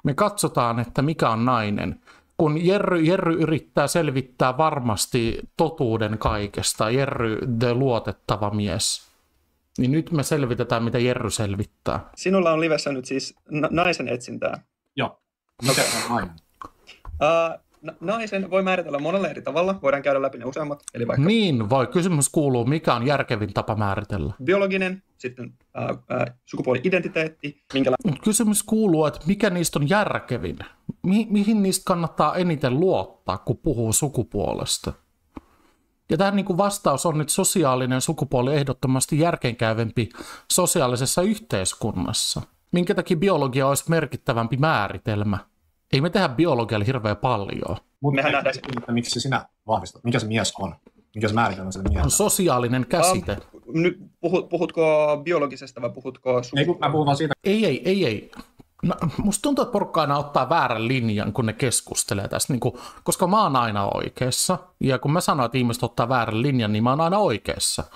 Me katsotaan, että mikä on nainen. Kun Jerry yrittää selvittää varmasti totuuden kaikesta, Jerry the luotettava mies, niin nyt me selvitetään, mitä Jerry selvittää. Sinulla on livessä nyt siis naisen etsintää. Joo. Mikä on nainen? Naisen voi määritellä monella eri tavalla. Voidaan käydä läpi ne useammat. Eli vaikka Niin voi. Kysymys kuuluu, mikä on järkevin tapa määritellä? biologinen, sitten sukupuoli-identiteetti, Kysymys kuuluu, että mikä niistä on järkevin? Mihin niistä kannattaa eniten luottaa, kun puhuu sukupuolesta? Ja tähän niin kuin vastaus on, että sosiaalinen sukupuoli ehdottomasti järkeenkäyvempi sosiaalisessa yhteiskunnassa. Minkä takia biologia olisi merkittävämpi määritelmä? Ei me tehdä biologialle hirveän paljon. Mutta miksi sinä vahvistat? Mikä se mies on? Mikä se määritelmä sille miehelle? On sosiaalinen käsite. Nyt puhutko biologisesta vai puhutko Ei, kun mä puhun vaan siitä. Ei. No, musta tuntuu, että porukka aina ottaa väärän linjan, kun ne keskustelee tästä, niin kuin, koska mä oon aina oikeassa. Ja kun mä sanon, että ihmiset ottaa väärän linjan, niin mä oon aina oikeassa.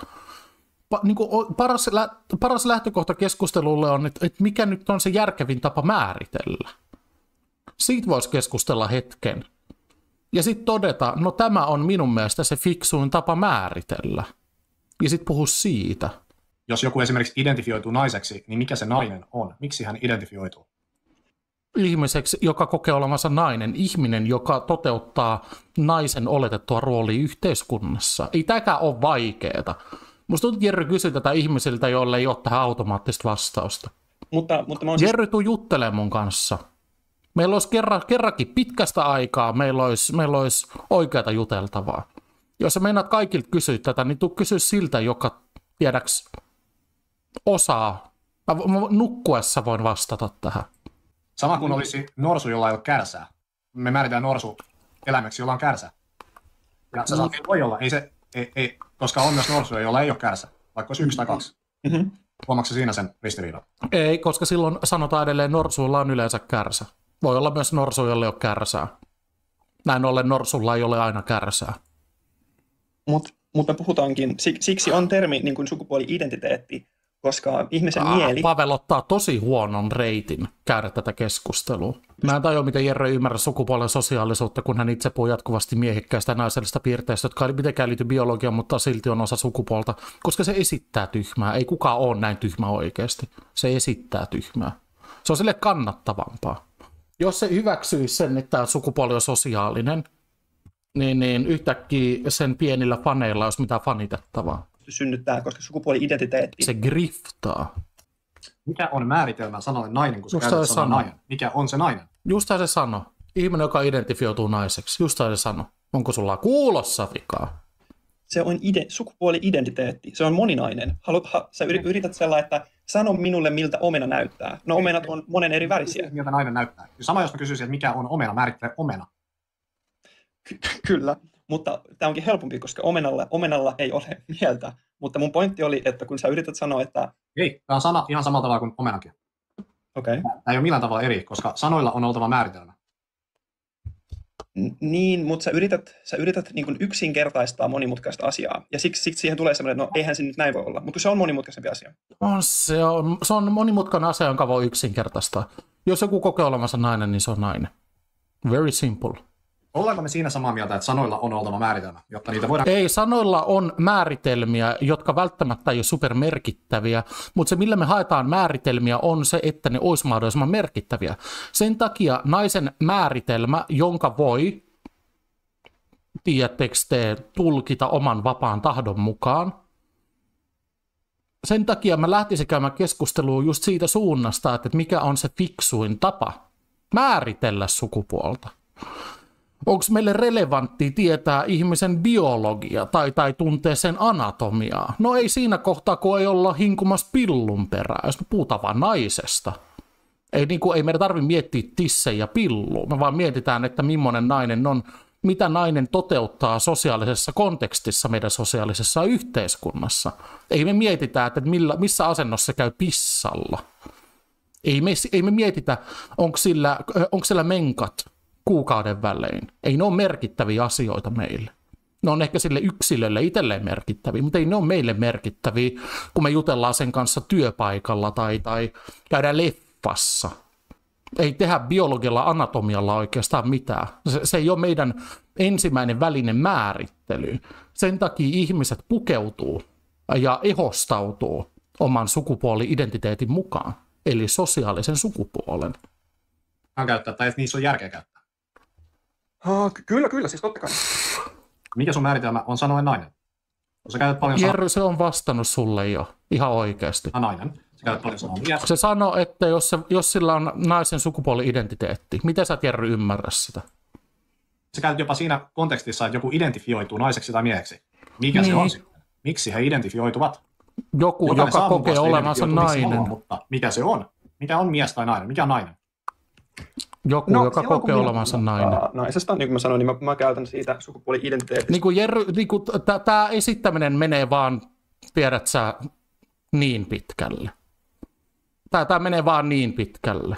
Paras lähtökohta keskustelulle on, että mikä nyt on se järkevin tapa määritellä. Siitä voisi keskustella hetken. Ja sitten todeta, no tämä on minun mielestä se fiksuin tapa määritellä. Ja sitten puhu siitä. Jos joku esimerkiksi identifioituu naiseksi, niin mikä se nainen on? Miksi hän identifioituu? Ihmiseksi, joka kokee olevansa nainen. Ihminen, joka toteuttaa naisen oletettua roolia yhteiskunnassa. Ei tämäkään ole vaikeeta. Musta tuntuu, että Jerry kysyy tätä ihmisiltä, joille ei ole tähän automaattista vastausta. Mutta mä oon Jerry, tuu juttelemaan mun kanssa. Meillä olisi kerrankin pitkästä aikaa, meillä olisi oikeata juteltavaa. Jos sä meinaat kaikilta kysyä tätä, niin tuu kysyä siltä, joka tiedäks osaa. Nukkuessa voin vastata tähän. Sama kuin olisi norsu, jolla ei ole kärsää. Me määritään norsu eläimeksi, jolla on kärsää. Ja sä saat, voi olla, ei, koska on myös norsuja, jolla ei ole kärsää. Vaikka olisi 1 tai 2. Mm-hmm. Huomaatko siinä sen ristiriidan? Ei, koska silloin sanotaan edelleen norsuilla on yleensä kärsä. Voi olla myös norsu, jolla ei ole kärsää. Näin ollen norsulla ei ole aina kärsää. Mutta puhutaankin, siksi on termi niin kuin sukupuoli-identiteetti, koska ihmisen mieli... Pavel ottaa tosi huonon reitin käydä tätä keskustelua. Mä en tajua, miten Jerry ymmärrä sukupuolen sosiaalisuutta, kun hän itse puhuu jatkuvasti miehikkäistä naisellisista piirteistä, jotka ei mitenkään liity biologiaan, mutta silti on osa sukupuolta, koska se esittää tyhmää. Ei kukaan ole näin tyhmä oikeasti. Se esittää tyhmää. Se on sille kannattavampaa. Jos se hyväksyisi sen, että tämä sukupuoli on sosiaalinen, niin yhtäkkiä sen pienillä faneilla olisi mitään fanitettavaa. Synnyttää, koska sukupuoli-identiteetti... Se griftaa. Mikä on määritelmä sanolle nainen, kun sä käytät sanan nainen? Mikä on se nainen? Justaan se sano. Ihminen, joka identifioituu naiseksi. Justaan se sano. Onko sulla kuulossa vikaa? Se on sukupuoli-identiteetti. Se on moninainen. Sä yrität sellainen, että sano minulle, miltä omena näyttää. No omenat on monen eri värisiä. Miltä nainen näyttää. Sama jos mä kysyisin, että mikä on omena, määrittelee omena. Kyllä, mutta tämä onkin helpompi, koska omenalla ei ole mieltä. Mutta mun pointti oli, että kun sä yrität sanoa, että... Ei, tämä on sana ihan samalla tavalla kuin omenakin. Okei. Tämä ei ole millään tavalla eri, koska sanoilla on oltava määritelmä. Niin, mutta sä yrität niin kuin yksinkertaistaa monimutkaista asiaa. Ja siksi siihen tulee semmoinen, että no eihän se nyt näin voi olla. Mutta se on monimutkaisempi asia. Se on monimutkainen asia, jonka voi yksinkertaistaa. Jos joku kokee olevansa nainen, niin se on nainen. Very simple. Ollaanko me siinä samaa mieltä, että sanoilla on oltava määritelmä, jotta niitä voidaan... Ei, sanoilla on määritelmiä, jotka välttämättä ei ole supermerkittäviä, mutta se, millä me haetaan määritelmiä, on se, että ne olisi mahdollisimman merkittäviä. Sen takia naisen määritelmä, jonka voi, tiedättekö te, tulkita oman vapaan tahdon mukaan, sen takia mä lähtisin käymään keskustelua just siitä suunnasta, että mikä on se fiksuin tapa määritellä sukupuolta. Onko meille relevanttia tietää ihmisen biologia tai tuntee sen anatomiaa? No ei siinä kohtaa, kun ei olla hinkumassa pillun perään, jos me puhutaan vaan naisesta. Ei meidän tarvitse miettiä tissejä ja pillua, me vaan mietitään, että millainen nainen on, mitä nainen toteuttaa sosiaalisessa kontekstissa meidän sosiaalisessa yhteiskunnassa. Ei me mietitä, että missä asennossa se käy pissalla. Ei me mietitä, onko sillä menkat kuukauden välein. Ei ne ole merkittäviä asioita meille. Ne on ehkä sille yksilölle itselleen merkittäviä, mutta ei ne ole meille merkittäviä, kun me jutellaan sen kanssa työpaikalla tai käydään leffassa. Ei tehdä biologialla, anatomialla oikeastaan mitään. Se ei ole meidän ensimmäinen välinen määrittely. Sen takia ihmiset pukeutuu ja ehostautuu oman sukupuoli-identiteetin mukaan, eli sosiaalisen sukupuolen. Käyttää, tai että niissä on järkeä käyttää. Kyllä, siis totta kai. Mikä sun määritelmä on sanoen nainen? Sä käytät paljon Jerry, se on vastannut sulle jo, ihan oikeasti. nainen. Sä käytät paljon sanaa mies. Se sanoi, että jos sillä on naisen sukupuoli-identiteetti, miten sä, Jerry, ymmärrä sitä? Sä käytät jopa siinä kontekstissa, että joku identifioituu naiseksi tai mieheksi. Mikä se on sitten? Miksi he identifioituvat? Joku, Jokainen joka saa kokee mukaan olevansa identifioitua, missä nainen. haluaa, mutta mikä se on? Mikä on mies tai nainen? Mikä on nainen? Joku, joka kokee olevansa nainen. Naisesta, niin kuin mä sanoin, niin mä käytän siitä sukupuoli-identiteetistä. Niin kuin Jerry, tämä esittäminen menee vaan, tiedät sä, niin pitkälle. Tämä menee vaan niin pitkälle.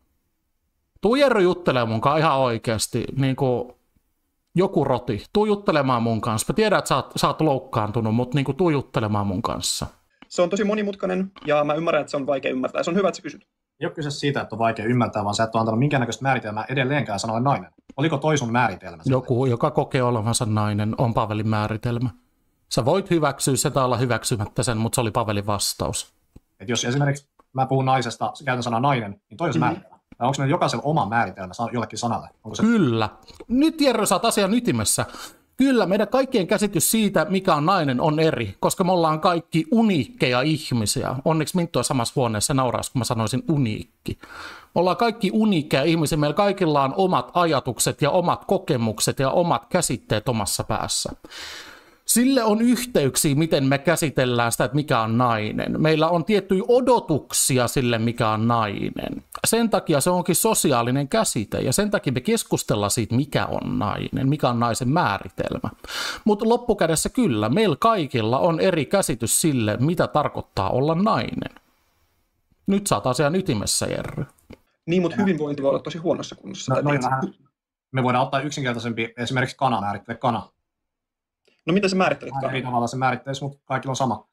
Tuu Jerry juttelemaan mun kanssa ihan oikeasti, niin kuin joku roti. Tuu juttelemaan mun kanssa. Mä tiedän, että sä oot loukkaantunut, mutta niin kuin tuu juttelemaan mun kanssa. Se on tosi monimutkainen ja mä ymmärrän, että se on vaikea ymmärtää. Se on hyvä, että sä kysyt. Ei ole kyse siitä, että on vaikea ymmärtää, vaan sä et ole antanut minkäännäköistä määritelmää edelleenkään sanoa nainen. Oliko toi sun määritelmä? Joku, joka kokee olevansa nainen, on Pavelin määritelmä. Sä voit hyväksyä sitä tai olla hyväksymättä sen, mutta se oli Pavelin vastaus. Et jos esimerkiksi mä puhun naisesta, käytän sanaa nainen, niin toi on se määritelmä. Tai onko meillä jokaisella oma määritelmä jollekin sanalle? Onko se... Kyllä. Nyt Jerry, sä oot asian ytimessä. Kyllä, meidän kaikkien käsitys siitä, mikä on nainen, on eri, koska me ollaan kaikki uniikkeja ihmisiä. Onneksi Minttu on samassa huoneessa nauraisi, kun mä sanoisin uniikki. Me ollaan kaikki uniikkeja ihmisiä, meillä kaikilla on omat ajatukset ja omat kokemukset ja omat käsitteet omassa päässä. Sille on yhteyksiä, miten me käsitellään sitä, että mikä on nainen. Meillä on tiettyjä odotuksia sille, mikä on nainen. Sen takia se onkin sosiaalinen käsite ja sen takia me keskustellaan siitä, mikä on nainen, mikä on naisen määritelmä. Mutta loppukädessä kyllä, meillä kaikilla on eri käsitys sille, mitä tarkoittaa olla nainen. Nyt sä oot asian ytimessä, Jerry. Niin, mutta hyvinvointi voi olla tosi huonossa kunnossa. Me voidaan ottaa yksinkertaisempi, esimerkiksi kana määrittelee kana. No mitä sä määrittelet? Eri tavalla se määritteisi, mutta kaikilla on sama.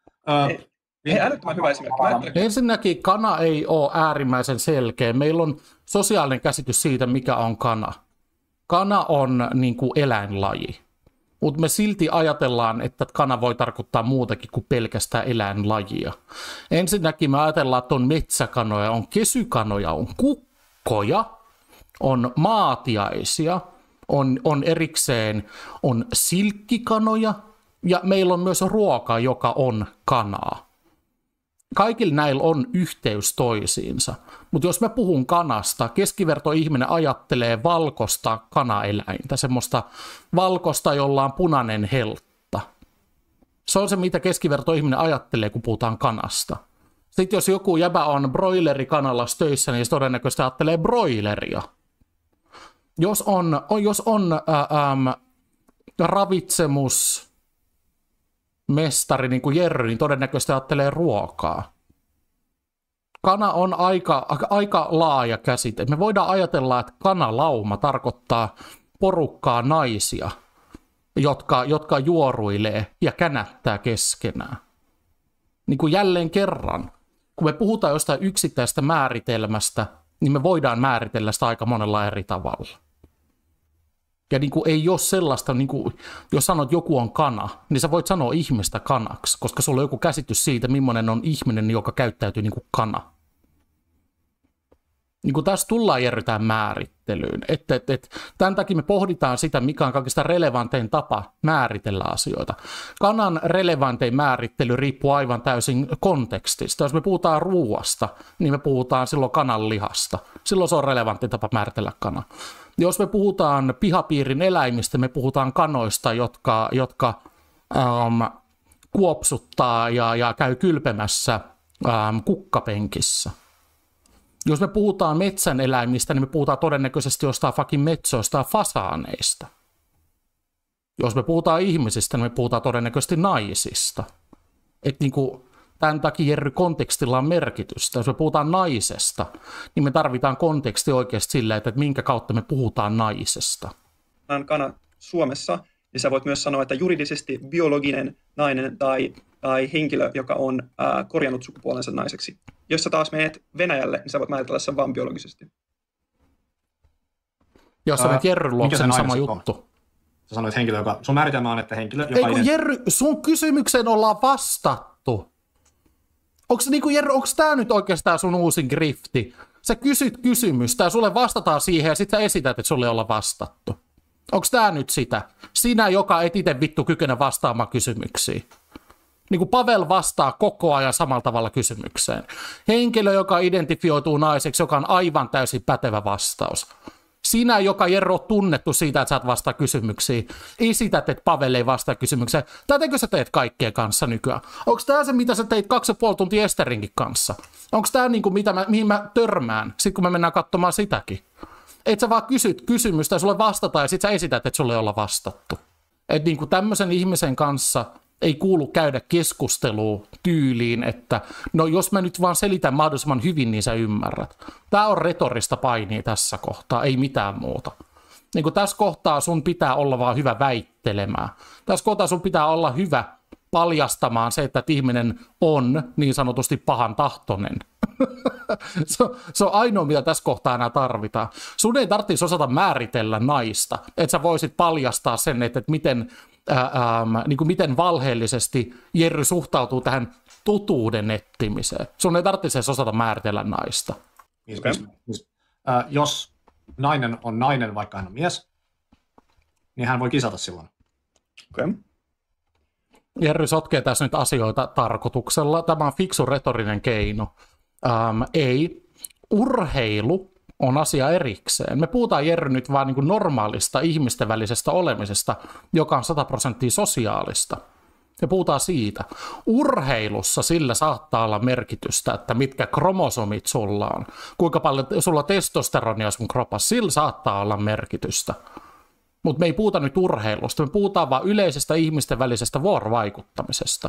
Ei älyttömän hyvä esimerkki. Ensinnäkin kana ei ole äärimmäisen selkeä. Meillä on sosiaalinen käsitys siitä, mikä on kana. Kana on niin kuin eläinlaji. Mutta me silti ajatellaan, että kana voi tarkoittaa muutakin kuin pelkästään eläinlajia. Ensinnäkin me ajatellaan, että on metsäkanoja, on kesykanoja, on kukkoja, on maatiaisia, on erikseen on silkkikanoja ja meillä on myös ruoka, joka on kanaa. Kaikilla näillä on yhteys toisiinsa, mutta jos mä puhun kanasta, keskivertoihminen ajattelee valkoista kanaeläintä, semmoista valkoista, jolla on punainen heltta. Se on se, mitä keskivertoihminen ajattelee, kun puhutaan kanasta. Sitten jos joku jäbä on broilerikanalassa töissä, niin se todennäköisesti ajattelee broileria. Jos on ravitsemusmestari, niin kuin Jerry, niin todennäköisesti ajattelee ruokaa. Kana on aika laaja käsite. Me voidaan ajatella, että kanalauma tarkoittaa porukkaa naisia, jotka juoruilee ja känättää keskenään. Niin kuin jälleen kerran, kun me puhutaan jostain yksittäistä määritelmästä, niin me voidaan määritellä sitä aika monella eri tavalla. Ja niin kuin ei ole sellaista, niin kuin, jos sanot joku on kana, niin sä voit sanoa ihmistä kanaksi, koska sulla on joku käsitys siitä, millainen on ihminen, joka käyttäytyy niin kuin kana. Niin kuin tässä tullaan järrytään määrittelyyn. Tämän takia me pohditaan sitä, mikä on kaikista relevantein tapa määritellä asioita. Kanan relevantein määrittely riippuu aivan täysin kontekstista. Jos me puhutaan ruuasta, niin me puhutaan silloin kanan lihasta. Silloin se on relevantti tapa määritellä kana. Jos me puhutaan pihapiirin eläimistä, me puhutaan kanoista, jotka kuopsuttaa ja käy kylpemässä kukkapenkissä. Jos me puhutaan metsän eläimistä, niin me puhutaan todennäköisesti jostain fucking metsoista ja fasaaneista. Jos me puhutaan ihmisistä, niin me puhutaan todennäköisesti naisista. Niinku, tämän takia Jerry kontekstilla on merkitystä. Jos me puhutaan naisesta, niin me tarvitaan konteksti oikeasti sillä, että minkä kautta me puhutaan naisesta. Kana Suomessa, niin sä voit myös sanoa, että juridisesti biologinen nainen tai henkilö, joka on korjannut sukupuolensa naiseksi. Jos sä taas menet Venäjälle, niin sä voit määritellä sen vain biologisesti. Jos sä menet Jerryn mikä luokse, se niin nainen sama sitten on? juttu. Sä sanoit henkilö, joka... Sun määritelmä on, että henkilö, joka... Ei kun Jerry, sun kysymykseen ollaan vastattu. Onko niinku, tää nyt oikeastaan sun uusin grifti? Sä kysyt kysymystä ja sulle vastataan siihen ja sit sä esität, että sulle ollaan vastattu. Onko tää nyt sitä? Sinä, joka et ite vittu kykene vastaamaan kysymyksiin. Niin kuin Pavel vastaa koko ajan samalla tavalla kysymykseen. Henkilö, joka identifioituu naiseksi, joka on aivan täysin pätevä vastaus. Sinä, joka Jerro on tunnettu siitä, että sä et vastaa kysymyksiin, esität, että Pavel ei vastaa kysymykseen. Tätäkö sä teet kaikkien kanssa nykyään? Onko tämä se, mitä sä teit 2,5 tuntia Esterinkin kanssa? Onko tämä niin kuin, mihin mä törmään, sit kun me mennään katsomaan sitäkin? Et sä vaan kysyt kysymystä ja sulle vastataan ja sit sä esität, että sulle ei olla vastattu. Että niin kuin tämmöisen ihmisen kanssa ei kuulu käydä keskustelua tyyliin, että no jos mä nyt vaan selitän mahdollisimman hyvin, niin sä ymmärrät. Tää on retorista painia tässä kohtaa, ei mitään muuta. Niin kuin tässä kohtaa sun pitää olla vaan hyvä väittelemään. Tässä kohtaa sun pitää olla hyvä paljastamaan se, että ihminen on niin sanotusti pahan tahtoinen. Se on ainoa, mitä tässä kohtaa enää tarvitaan. Sun ei tarvitsisi osata määritellä naista, että sä voisit paljastaa sen, että niin kuin miten valheellisesti Jerry suhtautuu tähän totuuden etsimiseen. Sun ei tarvitse edes osata määritellä naista. Jos nainen on nainen, vaikka hän on mies, niin hän voi kisata silloin. Okay. Jerry sotkee tässä nyt asioita tarkoituksella. Tämä on fiksu retorinen keino. Ei. Urheilu on asia erikseen. Me puhutaan, Jerry, nyt vaan niin kuin normaalista ihmisten välisestä olemisesta, joka on 100% sosiaalista. Me puhutaan siitä. Urheilussa sillä saattaa olla merkitystä, että mitkä kromosomit sulla on, kuinka paljon sulla on testosteronia sun kropassa, sillä saattaa olla merkitystä. Mutta me ei puhuta nyt urheilusta, me puhutaan vaan yleisestä ihmisten välisestä vuorovaikuttamisesta.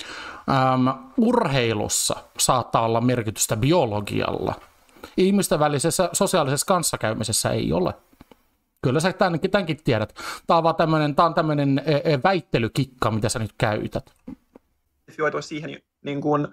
Urheilussa saattaa olla merkitystä biologialla. Ihmisten välisessä sosiaalisessa kanssakäymisessä ei ole. Kyllä sä tämänkin tiedät. Tämä on tämmöinen väittelykikka, mitä sä nyt käytät. Siihen, niin kuin,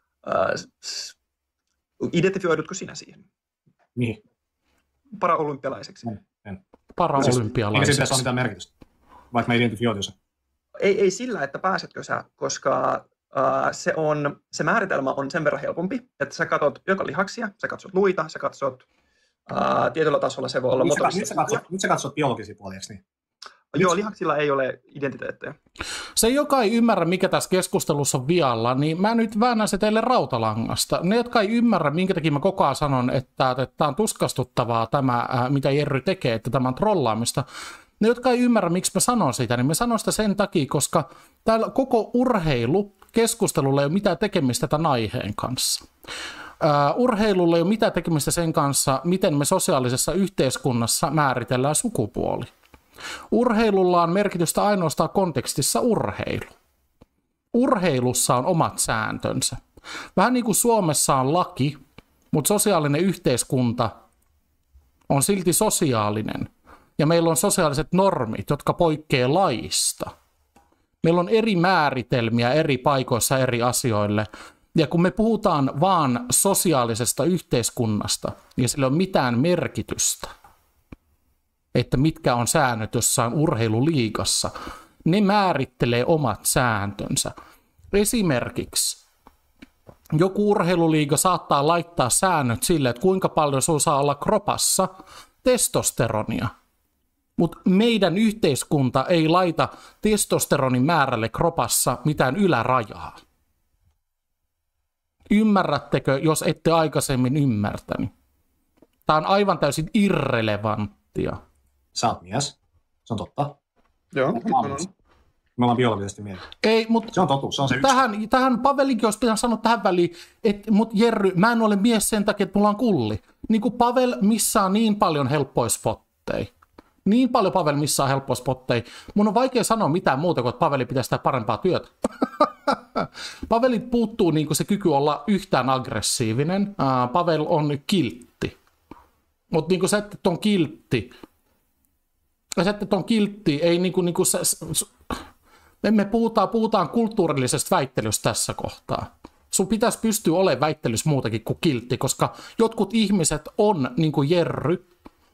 identifioidutko sinä siihen? Mihin? Paraolympialaiseksi. Paraolympialaiseksi. Eikä siitä ole mitään merkitystä, vaikka mä identifioitu sen. Ei sillä, että pääsetkö sä, koska se määritelmä on sen verran helpompi, että sä katsot joka lihaksia, sä katsot luita, sä katsot tietyllä tasolla se voi olla motorista. Nyt sä katsot biologisia puolia, niin? Joo, lihaksilla ei ole identiteettejä. Se, joka ei ymmärrä, mikä tässä keskustelussa on vialla, niin mä nyt väännän se teille rautalangasta. Ne, jotka ei ymmärrä, minkä takia mä koko ajan sanon, että tämä on tuskastuttavaa tämä, mitä Jerry tekee, että tämä on trollaamista. Ne, jotka ei ymmärrä, miksi mä sanon sitä, niin mä sanon sitä sen takia, koska täällä koko urheilukeskustelulla ei ole mitään tekemistä tämän aiheen kanssa. Urheilulla ei ole mitään tekemistä sen kanssa, miten me sosiaalisessa yhteiskunnassa määritellään sukupuoli. Urheilulla on merkitystä ainoastaan kontekstissa urheilu. Urheilussa on omat sääntönsä. Vähän niin kuin Suomessa on laki, mutta sosiaalinen yhteiskunta on silti sosiaalinen. Ja meillä on sosiaaliset normit, jotka poikkeaa laista. Meillä on eri määritelmiä eri paikoissa eri asioille. Ja kun me puhutaan vaan sosiaalisesta yhteiskunnasta, niin sillä ei ole mitään merkitystä, että mitkä on säännöt jossain urheiluliigassa. Ne määrittelee omat sääntönsä. Esimerkiksi joku urheiluliiga saattaa laittaa säännöt sille, että kuinka paljon sinulla saa olla kropassa testosteronia. Mutta meidän yhteiskunta ei laita testosteronin määrälle kropassa mitään ylärajaa. Ymmärrättekö, jos ette aikaisemmin ymmärtänyt? Tämä on aivan täysin irrelevanttia. Sä oot mies. Se on totta. Joo. Me ollaan biologisesti miehiä. Ei, mutta se on totuus, se on se yksi. Tähän Pavelinkin olisi pitänyt sanoa tähän väliin, että mut Jerry, mä en ole mies sen takia, että mulla on kulli. Niin kuin Pavel missaa niin paljon helppoja spotteja. Niin paljon Pavel missaa helppoja spotteja. Mun on vaikea sanoa mitään muuta kuin, että Paveli pitäisi tehdä parempaa työtä. Pavelit puuttuu niin kuin se kyky olla yhtään aggressiivinen. Pavel on kiltti. Mutta niin kuin se, että on kiltti. Se, että on kiltti, ei niin kuin me puhutaan kulttuurillisesta väittelystä tässä kohtaa. Sun pitäisi pystyä olemaan väittelyssä muutakin kuin kiltti, koska jotkut ihmiset on, niin kuin Jerry,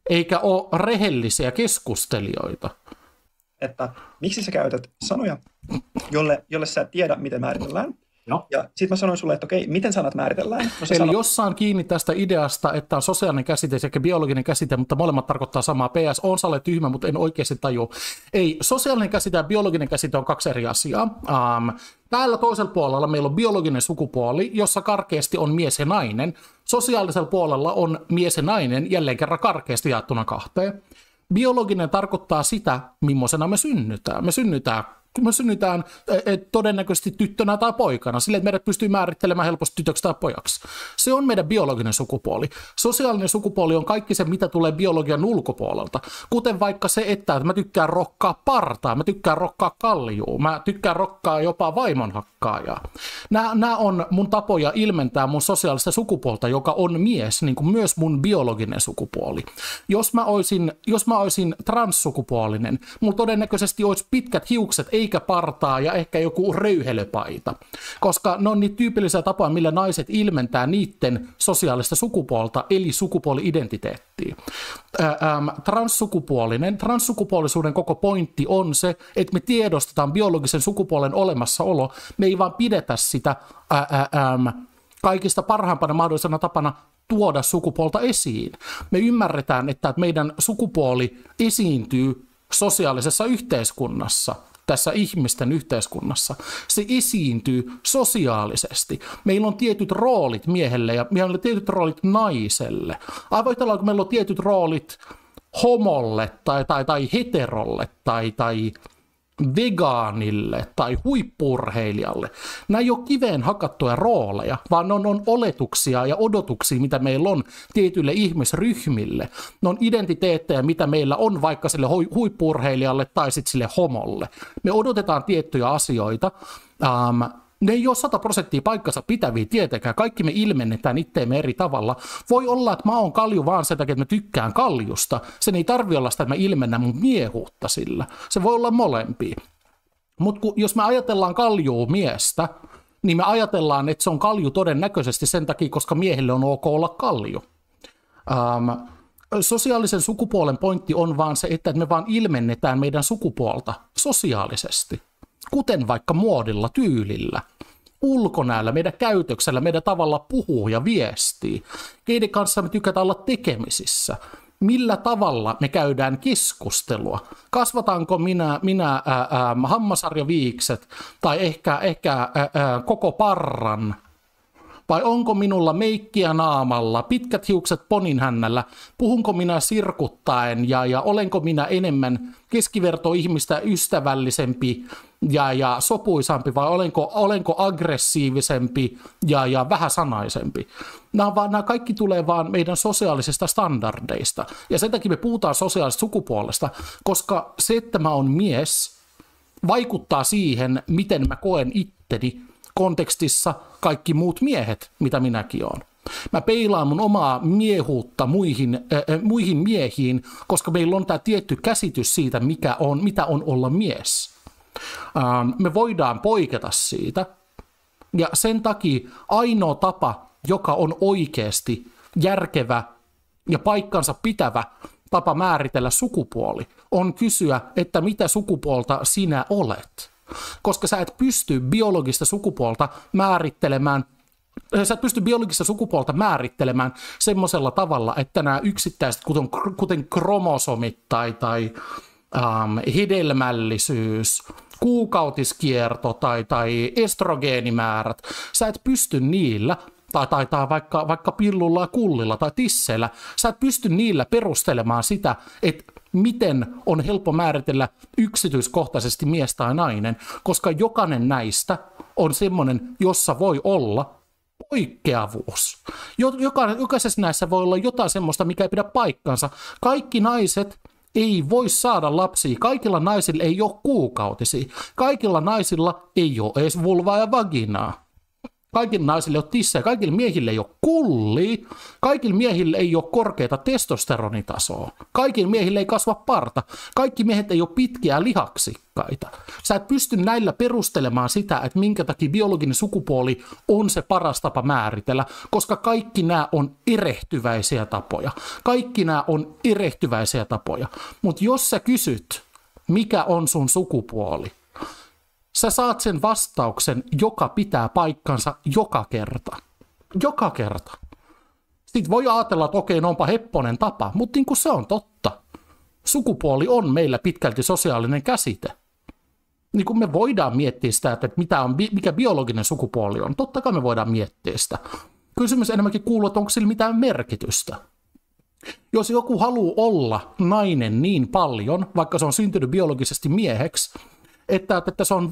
eikä ole rehellisiä keskustelijoita. Että miksi sä käytät sanoja, jolle sä et tiedä, miten määritellään. No. Ja sitten mä sanoin sulle, että okei, miten sanat määritellään? No, eli jos saan kiinni tästä ideasta, että on sosiaalinen käsite sekä biologinen käsite, mutta molemmat tarkoittaa samaa. PS, on sale tyhmä, mutta en oikeasti tajua. Ei, sosiaalinen käsite ja biologinen käsite on kaksi eri asiaa. Täällä toisella puolella meillä on biologinen sukupuoli, jossa karkeasti on mies ja nainen. Sosiaalisella puolella on mies ja nainen, jälleen kerran karkeasti jaettuna kahteen. Biologinen tarkoittaa sitä, millaisena me synnytään. Me synnytään todennäköisesti tyttönä tai poikana, sillä että meidät pystyy määrittelemään helposti tytöksi tai pojaksi. Se on meidän biologinen sukupuoli. Sosiaalinen sukupuoli on kaikki se, mitä tulee biologian ulkopuolelta. Kuten vaikka se, että mä tykkään rokkaa partaa, mä tykkään rokkaa kalliua, mä tykkään rokkaa jopa vaimonhakkaajaa. Nämä on mun tapoja ilmentää mun sosiaalista sukupuolta, joka on mies, niin kuin myös mun biologinen sukupuoli. Jos mä olisin transsukupuolinen, mulla todennäköisesti olisi pitkät hiukset, eikä partaa ja ehkä joku röyhelöpaita, koska ne on niitä tyypillisiä tapoja, millä naiset ilmentää niiden sosiaalista sukupuolta, eli sukupuoli-identiteettiä. Transsukupuolisuuden koko pointti on se, että me tiedostetaan biologisen sukupuolen olemassaolo, me ei vaan pidetä sitä kaikista parhaimpana mahdollisena tapana tuoda sukupuolta esiin. Me ymmärretään, että meidän sukupuoli esiintyy sosiaalisessa yhteiskunnassa, tässä ihmisten yhteiskunnassa. Se esiintyy sosiaalisesti. Meillä on tietyt roolit miehelle ja meillä on tietyt roolit naiselle. Aivan yhtä lailla, kun meillä on tietyt roolit homolle tai heterolle tai vegaanille tai huippu-urheilijalle. Nämä ei ole kiveen hakattuja rooleja, vaan ne on oletuksia ja odotuksia, mitä meillä on tietyille ihmisryhmille. Ne on identiteettejä, mitä meillä on vaikka sille huippu-urheilijalle tai sitten sille homolle. Me odotetaan tiettyjä asioita. Ne ei ole 100% paikkansa pitäviä tietenkään. Kaikki me ilmennetään itteemme eri tavalla. Voi olla, että mä oon kalju vaan sen takia, että mä tykkään kaljusta. Sen ei tarvitse olla sitä, että mä ilmennän mun miehuutta sillä. Se voi olla molempia. Mutta jos me ajatellaan kaljua miestä, niin me ajatellaan, että se on kalju todennäköisesti sen takia, koska miehelle on ok olla kalju. Sosiaalisen sukupuolen pointti on vaan se, että me vaan ilmennetään meidän sukupuolta sosiaalisesti. Kuten vaikka muodilla, tyylillä, ulkonäöllä, meidän käytöksellä, meidän tavalla puhuu ja viestii. Keiden kanssa me tykätään olla tekemisissä. Millä tavalla me käydään keskustelua. Kasvataanko minä hammasarjaviikset tai ehkä koko parran. Vai onko minulla meikkiä naamalla, pitkät hiukset poninhännällä, puhunko minä sirkuttaen ja olenko minä enemmän keskivertoihmistä ystävällisempi ja sopuisampi vai olenko aggressiivisempi ja vähäsanaisempi. Nämä kaikki tulee vaan meidän sosiaalisista standardeista ja sen takia me puhutaan sosiaalisesta sukupuolesta, koska se, että mä oon mies, vaikuttaa siihen, miten mä koen itteni kontekstissa kaikki muut miehet, mitä minäkin olen. Mä peilaan mun omaa miehuutta muihin miehiin, koska meillä on tämä tietty käsitys siitä, mitä on olla mies. Me voidaan poiketa siitä, ja sen takia ainoa tapa, joka on oikeasti järkevä ja paikkansa pitävä tapa määritellä sukupuoli, on kysyä, että mitä sukupuolta sinä olet. Koska sä et pysty biologista sukupuolta määrittelemään semmoisella tavalla, että nämä yksittäiset, kuten kromosomit tai hedelmällisyys, kuukautiskierto tai estrogeenimäärät, sä et pysty niillä, tai vaikka pillulla ja kullilla tai tisseillä, sä et pysty niillä perustelemaan sitä, että miten on helppo määritellä yksityiskohtaisesti mies tai nainen, koska jokainen näistä on semmoinen, jossa voi olla poikkeavuus. Jokaisessa näissä voi olla jotain semmoista, mikä ei pidä paikkansa. Kaikki naiset ei voi saada lapsia. Kaikilla naisilla ei ole kuukautisia. Kaikilla naisilla ei ole edes vulvaa ja vaginaa. Kaikilla naisille ei ole tissejä, kaikilla miehillä ei ole kullia, kaikilla miehillä ei ole korkeata testosteronitasoa, kaikilla miehillä ei kasva parta, kaikki miehet ei ole pitkiä lihaksikkaita. Sä et pysty näillä perustelemaan sitä, että minkä takia biologinen sukupuoli on se paras tapa määritellä, koska kaikki nämä on erehtyväisiä tapoja. Kaikki nämä on erehtyväisiä tapoja. Mutta jos sä kysyt, mikä on sun sukupuoli, sä saat sen vastauksen, joka pitää paikkansa joka kerta. Joka kerta. Sitten voi ajatella, että okei, no onpa hepponen tapa, mutta niin kuin se on totta. Sukupuoli on meillä pitkälti sosiaalinen käsite. Niin kuin me voidaan miettiä sitä, että mikä biologinen sukupuoli on. Totta kai me voidaan miettiä sitä. Kysymys enemmänkin kuuluu, että onko sillä mitään merkitystä. Jos joku haluaa olla nainen niin paljon, vaikka se on syntynyt biologisesti mieheksi, että se on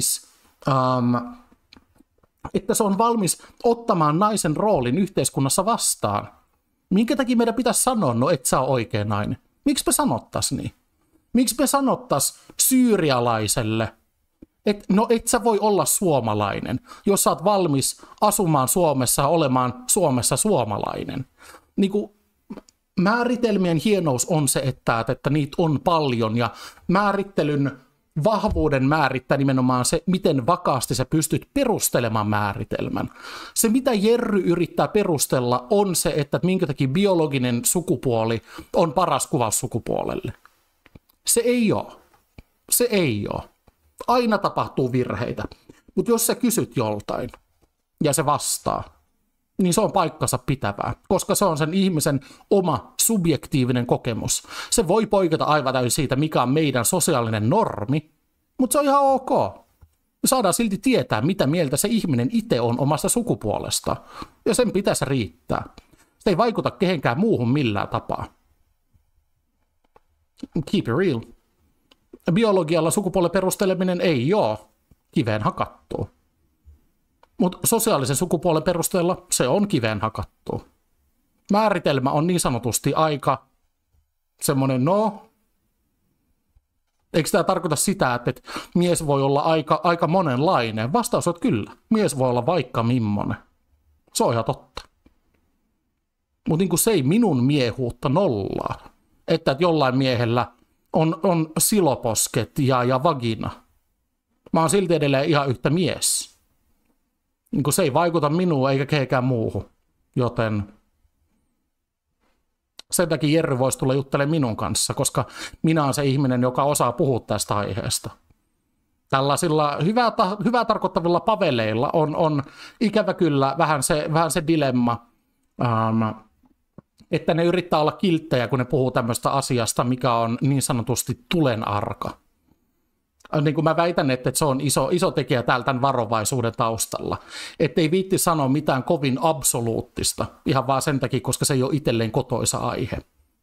valmis ottamaan naisen roolin yhteiskunnassa vastaan. Minkä takia meidän pitäisi sanoa, no et sä ole oikea nainen? Miksi me sanottaisiin niin? Miksi me sanottaisiin syyrialaiselle, että no et sä voi olla suomalainen, jos sä oot valmis asumaan Suomessa ja olemaan Suomessa suomalainen? Niin kuin määritelmien hienous on se, että niitä on paljon ja määrittelyn vahvuuden määrittää nimenomaan se, miten vakaasti sä pystyt perustelemaan määritelmän. Se, mitä Jerry yrittää perustella, on se, että minkä takia biologinen sukupuoli on paras kuvaus sukupuolelle. Se ei ole. Se ei ole. Aina tapahtuu virheitä. Mutta jos sä kysyt joltain ja se vastaa, niin se on paikkansa pitävää, koska se on sen ihmisen oma subjektiivinen kokemus. Se voi poiketa aivan täysin siitä, mikä on meidän sosiaalinen normi, mutta se on ihan ok. Me saadaan silti tietää, mitä mieltä se ihminen itse on omasta sukupuolesta, ja sen pitäisi riittää. Se ei vaikuta kehenkään muuhun millään tapaa. Keep it real. Biologialla sukupuolen perusteleminen ei ole kiveen hakattua. Mutta sosiaalisen sukupuolen perusteella se on kiveen hakattu. Määritelmä on niin sanotusti aika semmoinen, no, eikö tämä tarkoita sitä, että mies voi olla aika monenlainen? Vastaus on, että kyllä. Mies voi olla vaikka mimmonen. Se on ihan totta. Mutta niin se ei minun miehuutta nollaa. Että jollain miehellä on siloposket ja vagina. Mä oon silti edelleen ihan yhtä mies. Niin se ei vaikuta minuun eikä kehenkään muuhun. Joten sen takia Jerry voisi tulla juttelemaan minun kanssa, koska minä olen se ihminen, joka osaa puhua tästä aiheesta. Tällaisilla hyvää tarkoittavilla paveleilla on ikävä kyllä vähän se dilemma, että ne yrittää olla kilttejä, kun ne puhuu tämmöistä asiasta, mikä on niin sanotusti tulenarka. Niin kuin mä väitän, että se on iso tekijä täällä tämän varovaisuuden taustalla. Että ei viitti sanoa mitään kovin absoluuttista, ihan vaan sen takia, koska se ei ole itselleen kotoisa aihe.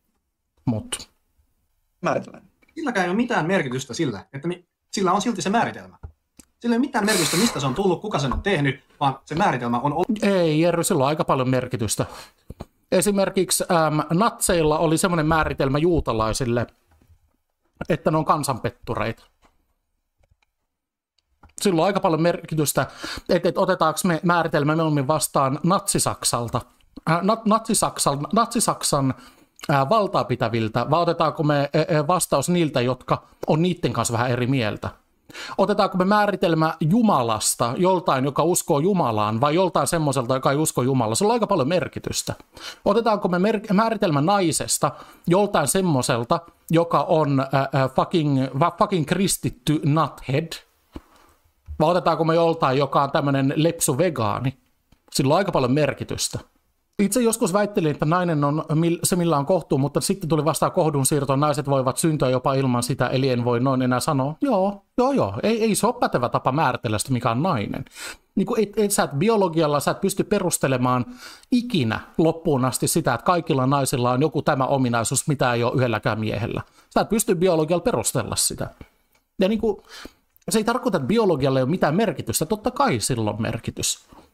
Määritelmä. Silläkään ei ole mitään merkitystä sillä, että sillä on silti se määritelmä. Sillä ei ole mitään merkitystä, mistä se on tullut, kuka sen on tehnyt, vaan se määritelmä on ollut. Ei, Jerry, sillä on aika paljon merkitystä. Esimerkiksi natseilla oli semmoinen määritelmä juutalaisille, että ne on kansanpettureita. Sillä on aika paljon merkitystä, että otetaanko me määritelmä mieluummin vastaan Natsi-Saksalta, Natsi-Saksan valtaa pitäviltä, vai otetaanko me vastaus niiltä, jotka on niiden kanssa vähän eri mieltä? Otetaanko me määritelmä Jumalasta joltain, joka uskoo Jumalaan, vai joltain semmoiselta, joka ei usko Jumalaan? Sillä on aika paljon merkitystä. Otetaanko me määritelmä naisesta joltain semmoiselta, joka on fucking kristitty nuthead? Vai otetaanko me joltain, joka on tämmöinen lepsu vegaani? Sillä on aika paljon merkitystä. Itse joskus väittelin, että nainen on se, millä on kohtuu, mutta sitten tuli vastaan kohdun siirto. Naiset voivat syntyä jopa ilman sitä, eli en voi noin enää sanoa. Joo. Ei se ole pätevä tapa määritellä sitä, mikä on nainen. Niin kuin sä et biologialla sä et pysty perustelemaan ikinä loppuun asti sitä, että kaikilla naisilla on joku tämä ominaisuus, mitä ei ole yhdelläkään miehellä. Sä et pysty biologialla perustella sitä. Ja niin kuin, se ei tarkoita, että biologialla ei ole mitään merkitystä. Totta kai sillä on merkitys.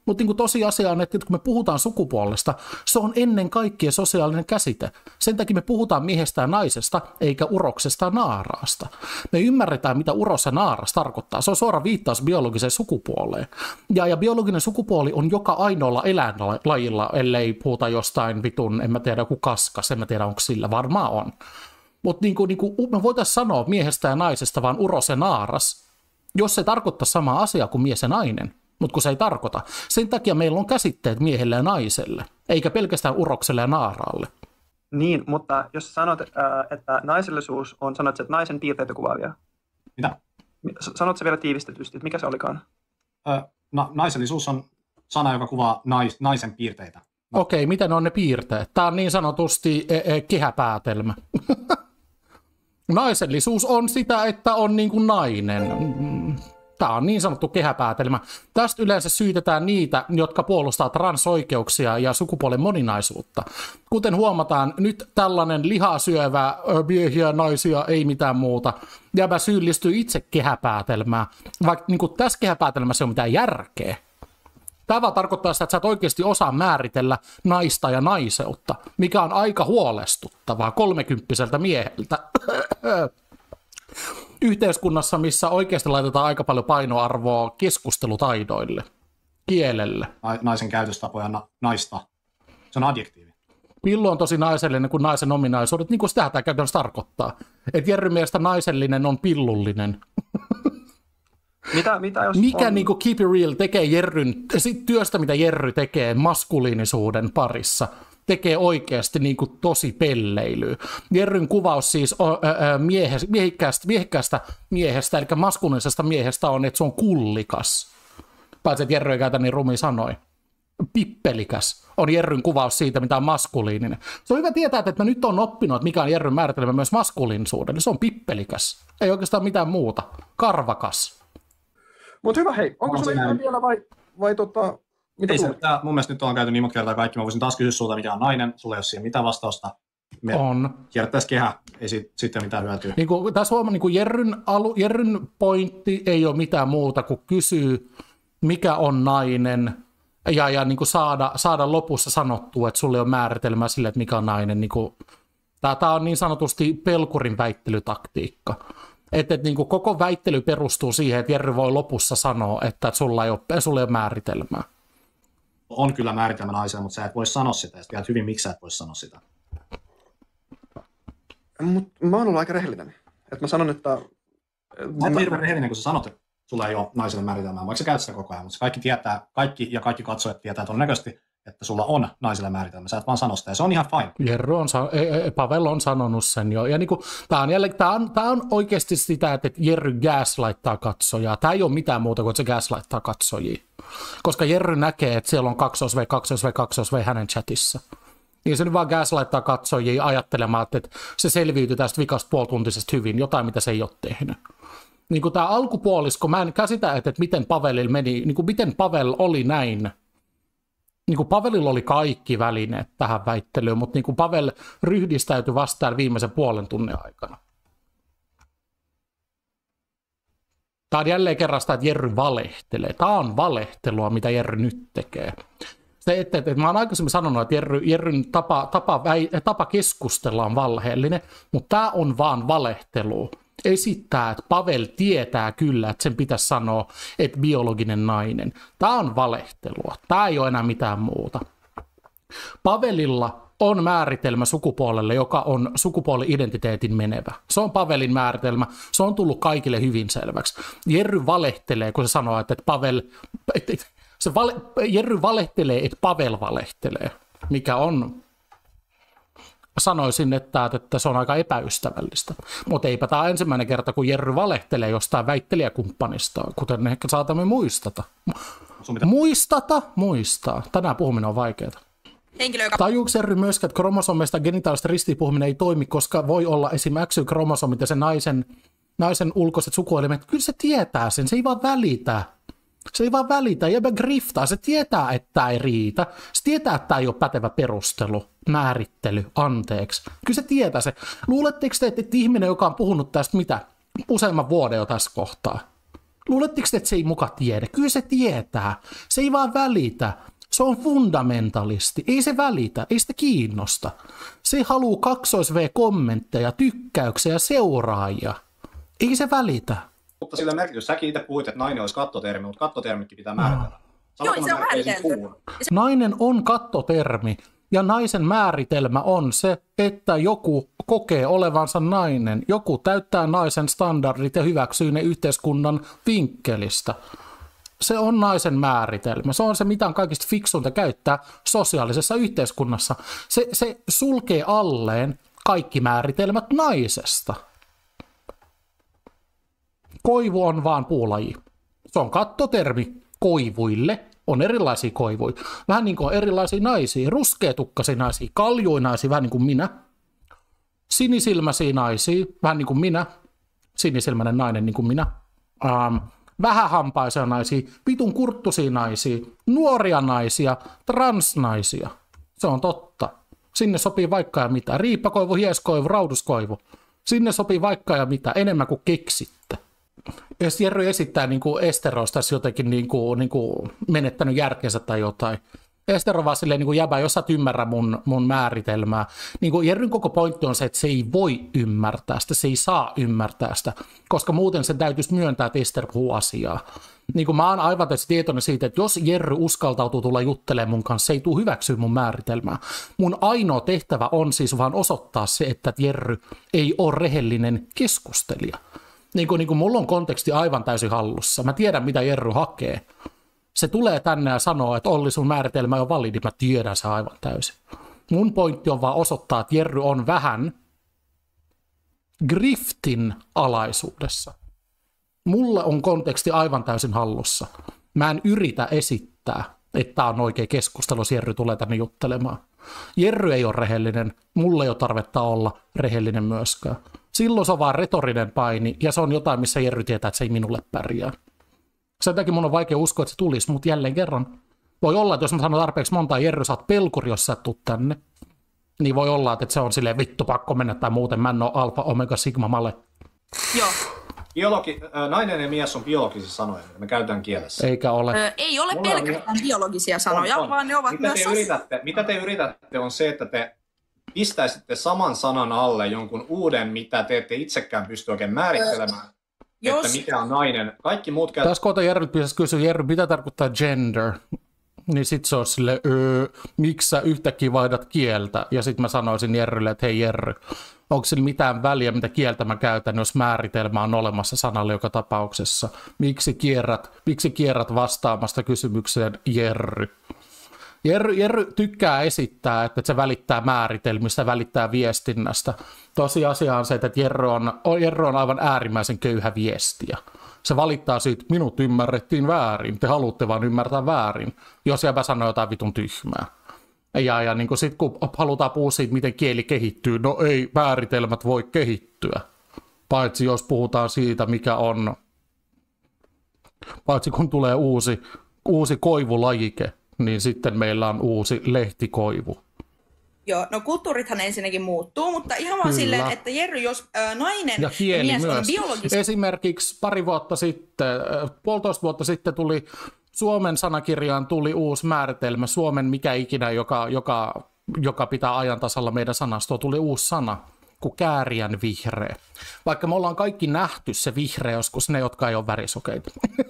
Mutta niin tosiasia on, että kun me puhutaan sukupuolesta, se on ennen kaikkea sosiaalinen käsite. Sen takia me puhutaan miehestä ja naisesta, eikä uroksesta ja naaraasta. Me ymmärretään, mitä uros ja naaras tarkoittaa. Se on suora viittaus biologiseen sukupuoleen. Ja biologinen sukupuoli on joka ainoalla eläinlajilla, ellei puhuta jostain vitun, en mä tiedä, joku kaskas, en mä tiedä, onko sillä, varmaan on. Mutta me voitaisiin sanoa miehestä ja naisesta vaan uros ja naaras, jos se tarkoittaa samaa asiaa kuin mies ja nainen. Mutta kun se ei tarkoita. Sen takia meillä on käsitteet miehelle ja naiselle, eikä pelkästään urokselle ja naaraalle. Niin, mutta jos sanot, että naisellisuus on, sanot, että naisen piirteitä kuvaavia. Mitä? Sanot se vielä tiivistetysti, että mikä se olikaan? Naisellisuus on sana, joka kuvaa naisen piirteitä. Okei, mitä ne on ne piirteet? Tämä on niin sanotusti kehäpäätelmä. Naisellisuus on sitä, että on niin kuin nainen. Tämä on niin sanottu kehäpäätelmä. Tästä yleensä syytetään niitä, jotka puolustaa transoikeuksia ja sukupuolen moninaisuutta. Kuten huomataan, nyt tällainen lihasyövä miehiä, naisia, ei mitään muuta. Ja mä syyllistyy itse kehäpäätelmään, vaikka niin kuin tässä kehäpäätelmässä ei ole mitään järkeä. Tämä vaan tarkoittaa sitä, että sä et oikeasti osaa määritellä naista ja naiseutta, mikä on aika huolestuttavaa 30-vuotiaalta mieheltä. Yhteiskunnassa, missä oikeasti laitetaan aika paljon painoarvoa keskustelutaidoille, kielelle. Naisen käytöstapoja naista. Se on adjektiivi. Pillu on tosi naisellinen kuin naisen ominaisuudet, niin kuin sitä tämä käytännössä tarkoittaa. Että Jerry mielestä naisellinen on pillullinen. Mitä jos mikä on... niin kuin Keep It Real tekee työstä, mitä Jerry tekee maskuliinisuuden parissa, tekee oikeasti niin kuin tosi pelleilyä. Jerryn kuvaus siis miehikkäästä miehestä, eli maskuliinisesta miehestä on, että se on kullikas. Paitsi, että Jerry ei käytä niin rumi sanoi. Pippelikäs on Jerryn kuvaus siitä, mitä on maskuliininen. Se on hyvä tietää, että mä nyt on oppinut, mikä on Jerryn määritelmä myös maskuliinisuudelle. Se on pippelikäs. Ei oikeastaan mitään muuta. Karvakas. Mutta hyvä, hei. Onko sulla jotain vielä vai mitä ei se, mun mielestä nyt on käyty niin monta kertaa kaikki. Mä voisin taas kysyä sulta, mikä on nainen. Sulla ei ole siihen mitään vastausta. Kierrättäisiin kehä, ei sitten mitään hyötyä. Niin kuin, tässä huomaa, niin kuin Jerryn pointti ei ole mitään muuta kuin kysyy, mikä on nainen, ja niin kuin saada lopussa sanottua, että sulle on määritelmää sille, että mikä on nainen. Niin kuin, tämä on niin sanotusti pelkurin väittelytaktiikka. Että niin kuin koko väittely perustuu siihen, että Jerry voi lopussa sanoa, että sulla ei ole määritelmää. On kyllä määritelmä naiselle, mutta sä et voi sanoa sitä. Ja tiedät hyvin, miksi sä et voi sanoa sitä. Mä oon ollut aika rehellinen. Että mä sanon, että... Mä oon hirveän rehellinen, kun sä sanot, että sulla ei ole naiselle määritelmää, vaikka sä käyt sitä koko ajan. Mutta kaikki katsojat tietää todennäköisesti, että sulla on naiselle määritelmä. Sä et vaan sano sitä, ja se on ihan fine. Pavel on sanonut sen jo. Ja niin kuin, tämä on oikeasti sitä, että Jerry gaslighttaa katsojaa. Tämä ei ole mitään muuta kuin, että se gaslighttaa katsojia. Koska Jerry näkee, että siellä on 2V hänen chatissa. Niin se nyt vaan gaslighttaa katsojia ajattelemaan, että se selviytyy tästä vikasta puolituntisesta hyvin, jotain mitä se ei ole tehnyt. Niin kuin tämä alkupuolisko, mä en käsitä, että miten Pavelilla meni, niin kuin miten Pavel oli näin. Niin kuin Pavelilla oli kaikki välineet tähän väittelyyn, mutta niin kuin Pavel ryhdistäytyi vastaan viimeisen puolen tunnin aikana. Tämä on jälleen kerran sitä, että Jerry valehtelee. Tämä on valehtelua, mitä Jerry nyt tekee. Että mä oon aikaisemmin sanonut, että Jerryn tapa keskustella on valheellinen, mutta tämä on vaan valehtelua. Esittää, että Pavel tietää kyllä, että sen pitäisi sanoa, että biologinen nainen. Tämä on valehtelua. Tämä ei ole enää mitään muuta. Pavelilla on määritelmä sukupuolelle, joka on sukupuoli-identiteetin menevä. Se on Pavelin määritelmä. Se on tullut kaikille hyvin selväksi. Jerry valehtelee, kun se sanoo, että Pavel... Jerry valehtelee, että Pavel valehtelee, mikä on... Sanoisin, että se on aika epäystävällistä. Mutta eipä tämä ensimmäinen kerta, kun Jerry valehtelee jostain väittelijäkumppanista, kuten ehkä saatamme muistata. Muistaa. Tänään puhuminen on vaikeaa. Tajuuko Jerry myöskään, että kromosomeista genitaalista ristiinpuhuminen ei toimi, koska voi olla esimerkiksi XY-kromosomit ja se naisen ulkoiset sukuelimet. Kyllä se tietää sen, se ei vaan välitä. Se ei vaan välitä, jäbä griftaa. Se tietää, että tämä ei riitä. Se tietää, että tämä ei ole pätevä perustelu, määrittely, anteeksi. Kyllä se tietää se. Luuletteko te, että ihminen, joka on puhunut tästä useamman vuoden jo tässä kohtaa, Luuletteko, että se ei muka tiedä? Kyllä se tietää. Se ei vaan välitä. Se on fundamentalisti. Ei se välitä. Ei sitä kiinnosta. Se haluaa 2V-kommentteja, tykkäyksiä ja seuraajia. Ei se välitä. Mutta sillä merkitys, säkin itse puhuit, että nainen olisi kattotermi, mutta kattotermitkin pitää määritellä. Joo, se on määritelty. Nainen on kattotermi. Ja naisen määritelmä on se, että joku kokee olevansa nainen. Joku täyttää naisen standardit ja hyväksyy ne yhteiskunnan vinkkelistä. Se on naisen määritelmä. Se on se, mitä on kaikista fiksuinta käyttää sosiaalisessa yhteiskunnassa. Se sulkee alleen kaikki määritelmät naisesta. Koivu on vaan puulaji. Se on kattotermi koivuille. On erilaisia koivuja. Vähän niin kuin erilaisia naisia. Ruskeatukkaisia naisia, kaljuinaisia, vähän niin kuin minä. Sinisilmäisiä naisia, vähän niin kuin minä. Sinisilmäinen nainen niin kuin minä. Vähähampaisia naisia, vitun kurttuisia naisia, nuoria naisia, transnaisia. Se on totta. Sinne sopii vaikka ja mitä. Riippakoivu, hieskoivu, rauduskoivu. Sinne sopii vaikka ja mitä. Enemmän kuin keksitte. Jos Jerry esittää niin kuin Esteros tässä jotenkin niin kuin menettänyt järkensä tai jotain. Estero vaan silleen niin kuin jäbä, jos sä et ymmärrä mun määritelmää. Niin kuin Jerryn koko pointti on se, että se ei voi ymmärtää sitä, se ei saa ymmärtää sitä, koska muuten sen täytyisi myöntää, että Ester puhuu asiaa. Niin kuin mä oon aivan tässä tietoinen siitä, että jos Jerry uskaltautuu tulla juttelemaan mun kanssa, se ei tule hyväksyä mun määritelmää. Mun ainoa tehtävä on siis vaan osoittaa se, että Jerry ei ole rehellinen keskustelija. Niin kuin mulla on konteksti aivan täysin hallussa. Mä tiedän, mitä Jerry hakee. Se tulee tänne ja sanoo, että Olli, sun määritelmä on validi. Mä tiedän se aivan täysin. Mun pointti on vaan osoittaa, että Jerry on vähän griftin alaisuudessa. Mulla on konteksti aivan täysin hallussa. Mä en yritä esittää, että tää on oikea keskustelu, jos Jerry tulee tänne juttelemaan. Jerry ei ole rehellinen. Mulla ei ole tarvetta olla rehellinen myöskään. Silloin se on vaan retorinen paini, ja se on jotain, missä Jerry tietää, että se ei minulle pärjää. Sen takia mun on vaikea uskoa, että se tulisi, mutta jälleen kerran. Voi olla, että jos mä sanon tarpeeksi monta, Jerry, sä oot pelkuri, jos sä et tuu tänne. Niin voi olla, että se on silleen vittu pakko mennä tai muuten mä en ole alfa, omega, sigma, male. Joo. Nainen ja mies on biologisia sanoja, mitä me käytetään kielessä. Eikä ole. Ei ole pelkästään biologisia sanoja, vaan ne ovat mitä te yritätte on se, että te pistäisitte saman sanan alle jonkun uuden, mitä te ette itsekään pysty oikein määrittelemään. Että mikä on nainen. Kaikki muut käytetään. Tässä kohta Jerry pitäisi kysyä, Jerry, mitä tarkoittaa gender? Niin sit se on silleen, miksi sä yhtäkkiä vaihdat kieltä? Ja sit mä sanoisin Jerrylle, että hei Jerry, onko sillä mitään väliä, mitä kieltä mä käytän, jos määritelmä on olemassa sanalle joka tapauksessa? Miksi kierrät vastaamasta kysymykseen Jerry? Jerry tykkää esittää, että se välittää määritelmistä, välittää viestinnästä. Tosiasia on se, että Jerry on aivan äärimmäisen köyhä viestiä. Se valittaa siitä, että minut ymmärrettiin väärin, te haluatte vaan ymmärtää väärin, jos jäbä sanoo jotain vitun tyhmää. Ja niin kun sitten kun halutaan puhua siitä, miten kieli kehittyy, no ei määritelmät voi kehittyä. Paitsi jos puhutaan siitä, mikä on, paitsi kun tulee uusi koivulajike, niin sitten meillä on uusi lehtikoivu. Joo, no kulttuurithan ensinnäkin muuttuu, mutta ihan vaan silleen, että Jerry, jos nainen ja kieli mies myös. On biologisesti. Esimerkiksi 1,5 vuotta sitten tuli Suomen sanakirjaan tuli uusi määritelmä, Suomen mikä ikinä, joka pitää ajan tasalla meidän sanastoa, tuli uusi sana kuin kääriän vihreä. Vaikka me ollaan kaikki nähty se vihreä joskus, ne jotka ei ole värisokeita,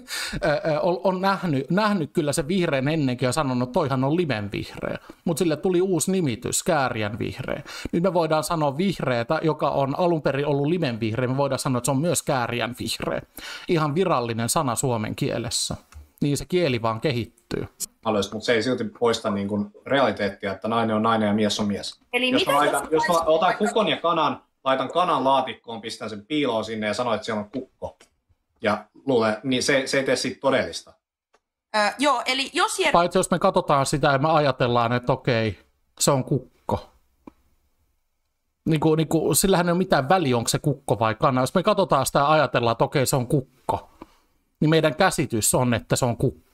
on nähnyt kyllä se vihreän ennenkin ja sanonut, että toihan on limen vihreä. Mutta sille tuli uusi nimitys, kääriän vihreä. Nyt me voidaan sanoa vihreätä, joka on alun perin ollut limen vihreä, me voidaan sanoa, että se on myös kääriän vihreä. Ihan virallinen sana suomen kielessä. Niin se kieli vaan kehittyy. Mutta se ei silti poista niin kuin realiteettia, että nainen on nainen ja mies on mies. Eli jos mä otan kukon ja kanan, laitan kanan laatikkoon, pistän sen piiloon sinne ja sanon, että siellä on kukko. Ja luulen, niin se ei tee siitä todellista. Joo, eli jos paitsi jos me katsotaan sitä ja me ajatellaan, että okei, se on kukko. Sillähän ei ole mitään väliä, onko se kukko vai kana. Jos me katsotaan sitä ja ajatellaan, että okei, se on kukko, niin meidän käsitys on, että se on kukko.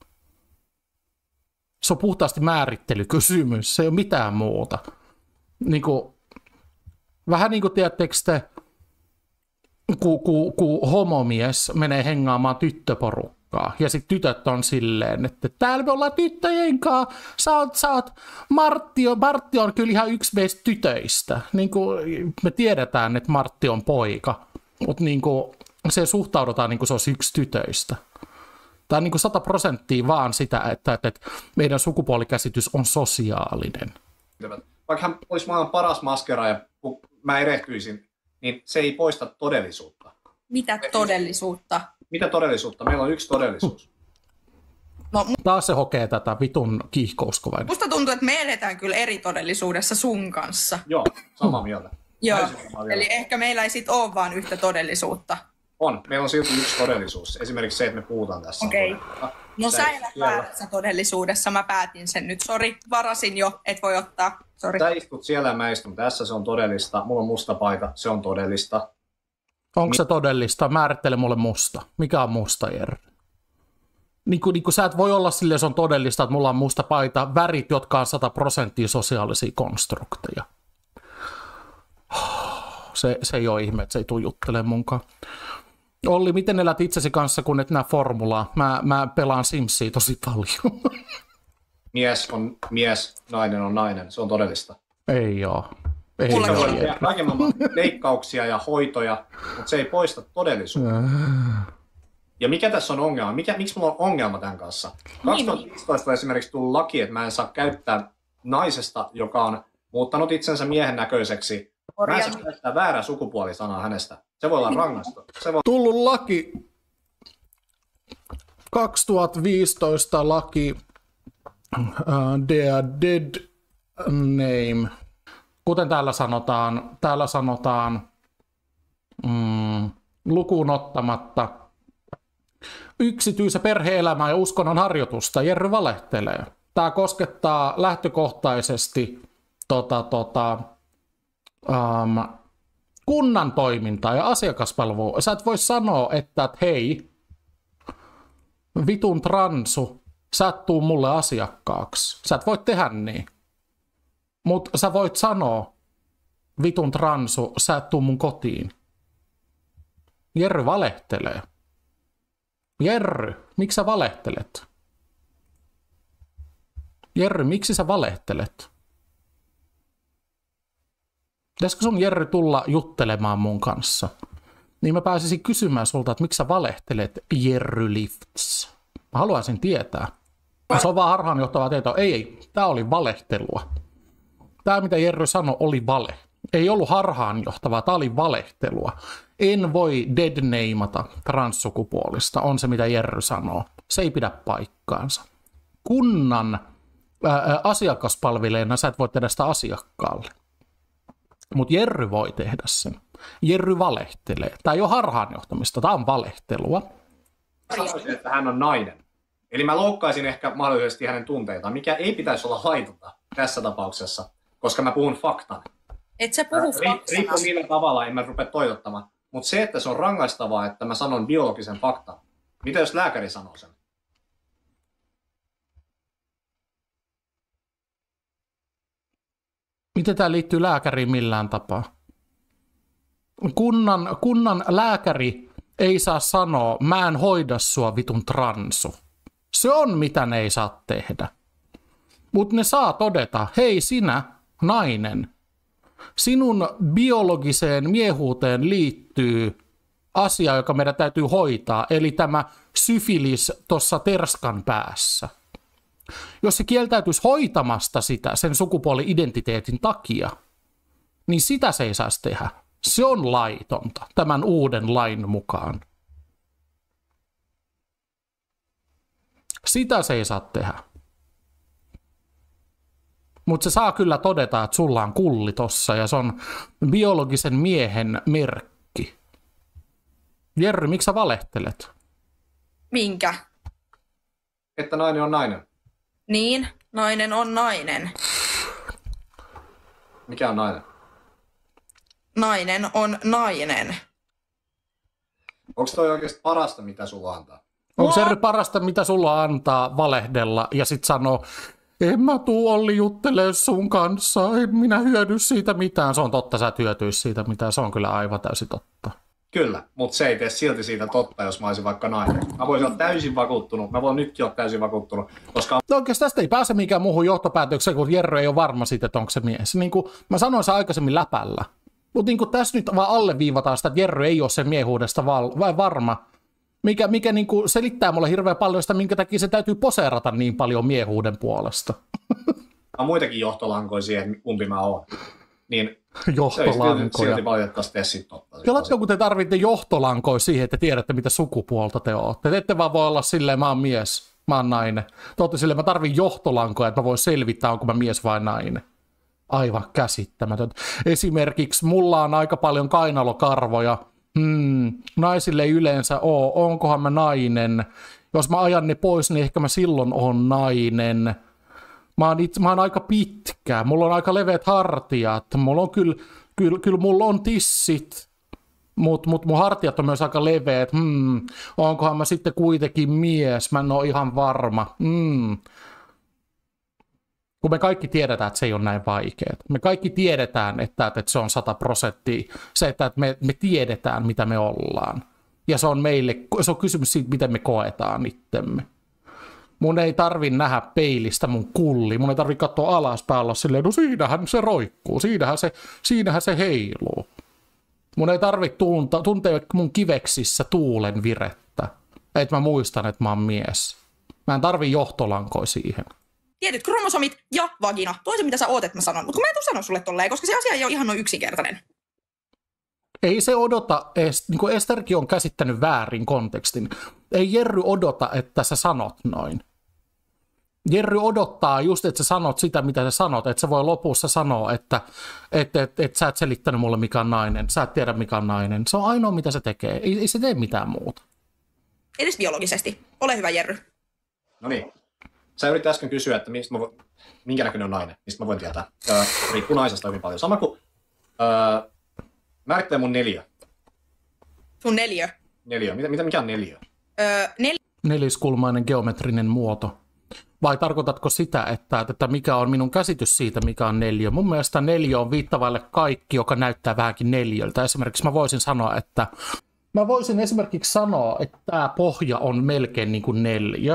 Se on puhtaasti määrittelykysymys, se ei ole mitään muuta. Vähän niin kuin tiedättekö te, kun homomies menee hengaamaan tyttöporukkaa. Ja sitten tytöt on silleen, että täällä me ollaan tyttöjen kanssa. Sä oot Martti on kyllä ihan yksi meistä tytöistä. Niin kuin me tiedetään, että Martti on poika. Mutta niin se suhtaudutaan niin kuin se olisi yksi tytöistä. Tämä on niin kuin 100% vaan sitä, että meidän sukupuolikäsitys on sosiaalinen. Vaikka hän olisi maailman paras maskeraaja, kun mä erehtyisin, niin se ei poista todellisuutta. Mitä todellisuutta? Mitä todellisuutta? Meillä on yksi todellisuus. No, taas se hokee tätä vitun kiihkouskovainen. Musta tuntuu, että me eletään kyllä eri todellisuudessa sun kanssa. Joo, samaa mieltä. Joo, eli ehkä meillä ei sit ole vaan yhtä todellisuutta. On, meillä on silti yksi todellisuus. Esimerkiksi se, että me puhutaan tässä. Okei. No sä elät väärässä todellisuudessa, mä päätin sen nyt. Sori, varasin jo, et voi ottaa. Sori. Sä istut siellä ja mä istun tässä, se on todellista. Mulla on musta paita, se on todellista. Onko se todellista? Määrittele mulle musta. Mikä on musta, Jerry? Niin kuin sä et voi olla silleen, se on todellista, että mulla on musta paita, värit, jotka on 100% sosiaalisia konstrukteja. Se ei ole ihme, että se ei tule juttelemaan munkaan. Olli, miten elät itsesi kanssa, kun et näe formulaa? Mä pelaan Simsia tosi paljon. Mies on mies, nainen on nainen. Se on todellista. Ei oo. Ei voi tehdä kaiken maailman leikkauksia ja hoitoja, mutta se ei poista todellisuutta. Ja mikä tässä on ongelma? Miksi mulla on ongelma tämän kanssa? 2015 esimerkiksi tullut laki, että mä en saa käyttää naisesta, joka on muuttanut itsensä miehen näköiseksi. Mä en saa käyttää väärää sukupuolisanaa hänestä. Se voi olla rangaistu. Tullut laki 2015 laki dead name. Kuten täällä sanotaan lukuun ottamatta yksityis- ja perhe-elämää ja uskonnon harjoitusta. Jerry valehtelee. Tämä koskettaa lähtökohtaisesti kunnan toimintaa ja asiakaspalvelua. Sä et voi sanoa, että hei, vitun transu, sä et tuu mulle asiakkaaksi. Sä et voi tehdä niin. Mutta sä voit sanoa, vitun transu, sä et tuu mun kotiin. Jerry valehtelee. Jerry, miksi sä valehtelet? Jerry, miksi sä valehtelet? Pitäisikö sun Jerry tulla juttelemaan mun kanssa? Niin mä pääsisin kysymään sulta, että miksi sä valehtelet, Jerry Lifts? Mä haluaisin tietää. Se on vaan harhaanjohtavaa tietoa. Ei, tää oli valehtelua. Tää mitä Jerry sanoi oli vale. Ei ollut harhaanjohtavaa, tää oli valehtelua. En voi deadnameata transsukupuolista, on se mitä Jerry sanoo. Se ei pidä paikkaansa. Kunnan asiakaspalvelijana sä et voi tehdä sitä asiakkaalle. Mutta Jerry voi tehdä sen. Jerry valehtelee. Tämä ei ole harhaanjohtamista, tämä on valehtelua. Sanoisin, että hän on nainen. Eli mä loukkaisin ehkä mahdollisesti hänen tunteitaan, mikä ei pitäisi olla laitonta tässä tapauksessa, koska mä puhun faktan. Et sä puhu faktana. Riippuu millä tavalla, en mä rupea toitottamaan. Mutta se, että se on rangaistavaa, että mä sanon biologisen faktan. Mitä jos lääkäri sanoo sen? Miten tämä liittyy lääkäriin millään tapaa? Kunnan lääkäri ei saa sanoa, mä en hoida sua vitun transu. Se on mitä ne ei saa tehdä. Mutta ne saa todeta, hei sinä, nainen, sinun biologiseen miehuuteen liittyy asia, joka meidän täytyy hoitaa, eli tämä syfilis tuossa terskan päässä. Jos se kieltäytyisi hoitamasta sitä sen sukupuoli-identiteetin takia, niin sitä se ei saisi tehdä. Se on laitonta tämän uuden lain mukaan. Sitä se ei saa tehdä. Mutta se saa kyllä todeta, että sulla on kulli tossa ja se on biologisen miehen merkki. Jerry, miksi sä valehtelet? Minkä? Että nainen on nainen. Niin, nainen on nainen. Mikä on nainen? Nainen on nainen. Onko toi oikeasti parasta, mitä sulla antaa? Onko se parasta, mitä sulla antaa valehdella ja sit sanoo, en mä tuu Olli juttelemaan sun kanssa, en minä hyödy siitä mitään. Se on totta, sä et hyötyisi siitä mitään, se on kyllä aivan täysin totta. Kyllä, mutta se ei tee silti siitä totta, jos mä olisin vaikka nainen. Mä voisin olla täysin vakuuttunut, mä voin nytkin olla täysin vakuuttunut, koska... No oikeastaan tästä ei pääse mikään muuhun johtopäätökseen, kun Jerry ei ole varma siitä, että onko se mies. Niin kuin mä sanoin sen aikaisemmin läpällä. Mutta niin tässä nyt vaan alleviivataan sitä, että Jerry ei ole sen miehuudesta varma. Mikä niin kuin selittää mulle hirveän paljon sitä, minkä takia se täytyy poseerata niin paljon miehuuden puolesta. On muitakin johtolankoja siihen, kumpi mä oon. Niin johtolankoja. Se silti valitettavasti tee sit totta. Kelatko, kun te tarvitte johtolankoja siihen, että tiedätte, mitä sukupuolta te olette. Te ette vaan voi olla silleen, mä oon mies, mä oon nainen. Te olette silleen, mä tarvin johtolankoja, että mä voin selvittää, onko mä mies vai nainen. Aivan käsittämätöntä. Esimerkiksi mulla on aika paljon kainalokarvoja. Naisille ei yleensä ole. Onkohan mä nainen? Jos mä ajan ne pois, niin ehkä mä silloin oon nainen. Mä oon aika pitkä. Mulla on aika leveät hartiat. Mulla on kyllä mulla on tissit. Mut mun hartiat on myös aika leveät. Onkohan mä sitten kuitenkin mies? Mä en oo ihan varma. Kun me kaikki tiedetään, että se ei ole näin vaikeaa. Me kaikki tiedetään, että se on 100%. Se, että me tiedetään, mitä me ollaan. Ja se on kysymys siitä, miten me koetaan itsemme. Mun ei tarvi nähdä peilistä mun kulli. Mun ei tarvi katsoa alaspäin olla silleen, no siinähän se roikkuu, siinähän se heiluu. Mun ei tarvi tuntea mun kiveksissä tuulen virettä. Että mä muistan, että mä oon mies. Mä en tarvi johtolankoja siihen. Tietyt kromosomit ja vagina. Toisen mitä sä oot, että mä sanon. Mutta kun mä en tuu sanoa sulle tolleen, koska se asia ei ole ihan noin yksinkertainen. Ei se odota, niin kuin Esterkin on käsittänyt väärin kontekstin. Ei Jerry odota, että sä sanot noin. Jerry odottaa just, että sä sanot sitä, mitä sä sanot. Että sä voi lopussa sanoa, että sä et selittänyt mulle, mikä on nainen. Sä et tiedä, mikä on nainen. Se on ainoa, mitä se tekee. Ei se tee mitään muuta. Edes biologisesti. Ole hyvä, Jerry. No niin. Sä yritit äsken kysyä, että minkä näköinen on nainen, mistä mä voin tietää. Riippuu naisesta hyvin paljon. Sama kuin määrittelee mun neliö. Sun neliö? Neliö. Mikä on neliö? Neliskulmainen geometrinen muoto. Vai tarkoitatko sitä, että mikä on minun käsitys siitä, mikä on neliö? Mun mielestä neliö on viittavaille kaikki, joka näyttää vähänkin neliöltä. Esimerkiksi mä voisin sanoa, että tämä pohja on melkein niin kuin neliö.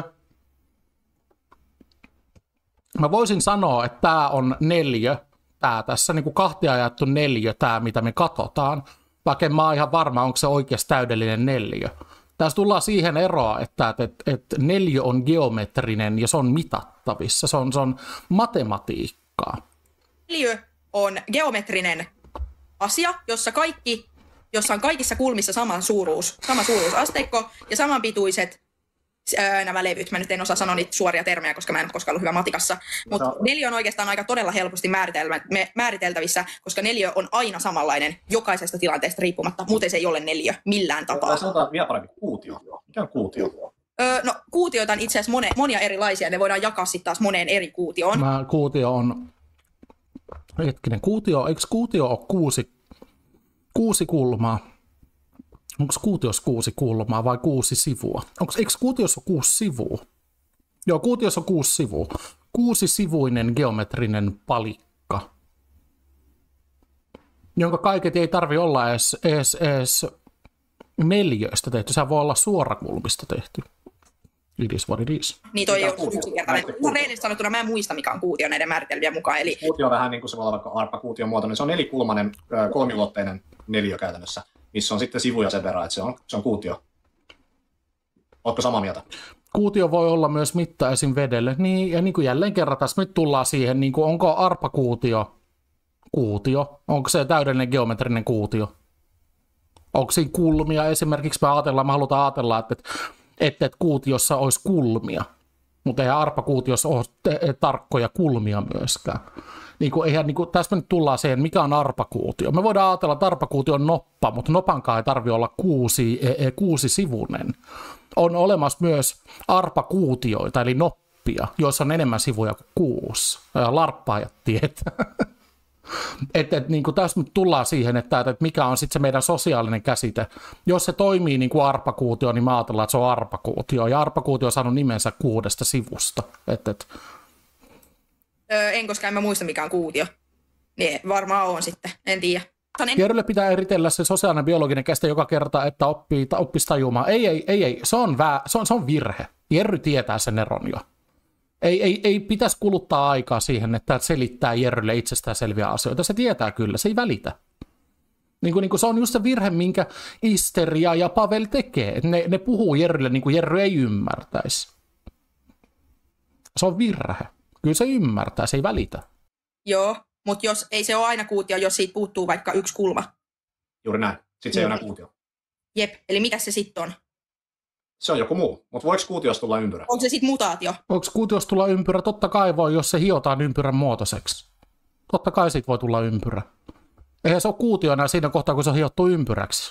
Mä voisin sanoa, että tämä on neliö, tämä tässä niin kuin kahtia jaettu neliö, tämä mitä me katsotaan, vaikka en mä oon ihan varma, onko se oikeasti täydellinen neliö. Tässä tullaan siihen eroon, että neliö on geometrinen ja se on mitattavissa, se on matematiikkaa. Neliö on geometrinen asia, jossa on kaikissa kulmissa sama suuruusasteikko ja samanpituiset nämä levyt. Mä nyt en osaa sanoa niitä suoria termejä, koska mä en ole koskaan ollut hyvä matikassa. Mutta neliö on oikeastaan aika todella helposti määriteltävissä, koska neliö on aina samanlainen jokaisesta tilanteesta riippumatta. Muuten se ei ole neliö millään tapaa. Sanotaan vielä paremmin kuutio. Mikä on kuutio? No kuutioita on itse asiassa monia erilaisia. Ne voidaan jakaa sitten taas moneen eri kuutioon. Kuutio on... eikö kuutio ole kuusi kulmaa? Onko kuutiossa 6 kulmaa vai 6 sivua? Eikö kuutiossa ole 6 sivua? Joo, kuutiossa on 6 sivua. 6-sivuinen geometrinen palikka, jonka kaiket ei tarvitse olla edes neliöistä tehty. Se voi olla suorakulmista tehty. It is what it is. Niin toi ei ole yksinkertainen. Ihan reilisti sanottuna mä en muista, mikä on kuutio näiden määritelmien mukaan. Eli... Kuutio on vähän niin kuin se voi olla vaikka arpakuution muotoinen. Se on nelikulmainen, kolmiulotteinen neliö käytännössä, missä on sitten sivuja sen verran, että se on kuutio. Ootko samaa mieltä? Kuutio voi olla myös mitta esim. Vedelle. Niin, ja niin kuin jälleen kerran tässä nyt tullaan siihen, niin kuin onko arpakuutio kuutio? Onko se täydellinen geometrinen kuutio? Onko siinä kulmia? Esimerkiksi me halutaan ajatella, että kuutiossa olisi kulmia, mutta eihän arpakuutiossa ole tarkkoja kulmia myöskään. Tässä me nyt tullaan siihen, mikä on arpakuutio. Me voidaan ajatella, että arpakuutio on noppa, mutta nopankaan ei tarvitse olla 6-sivuinen. On olemassa myös arpakuutioita, eli noppia, joissa on enemmän sivuja kuin 6. Larppaajat tietää. Tässä nyt tullaan siihen, että mikä on sitten se meidän sosiaalinen käsite. Jos se toimii niin kuin arpakuutio, niin mä ajatellaan, että se on arpakuutio. Ja arpakuutio on saanut nimensä 6 sivusta. En, koska en mä muista, mikä on kuutio. Niin varmaan on sitten, en tiedä. Jerrylle pitää eritellä se sosiaalinen biologinen käsite joka kerta, että oppisi tajumaan. Ei, se on virhe. Jerry tietää sen eron jo. Ei pitäisi kuluttaa aikaa siihen, että selittää Jerrylle itsestään selviä asioita. Se tietää kyllä, se ei välitä. Niin kuin se on just se virhe, minkä Isteria ja Pavel tekee. Että ne puhuu Jerrylle niin kuin Jerry ei ymmärtäisi. Se on virhe. Kyllä se ymmärtää, se ei välitä. Joo, mutta jos ei se ole aina kuutio, jos siitä puuttuu vaikka yksi kulma. Juuri näin. Sitten se ei ole enää kuutio. Jep, eli mitä se sitten on? Se on joku muu, mutta voiko kuutiosta tulla ympyrä? Onko se sitten mutaatio? Voiko kuutiosta tulla ympyrä? Totta kai voi, jos se hiotaan ympyrän muotoiseksi. Totta kai siitä voi tulla ympyrä. Eihän se ole kuutio enää siinä kohtaa, kun se on hiottu ympyräksi.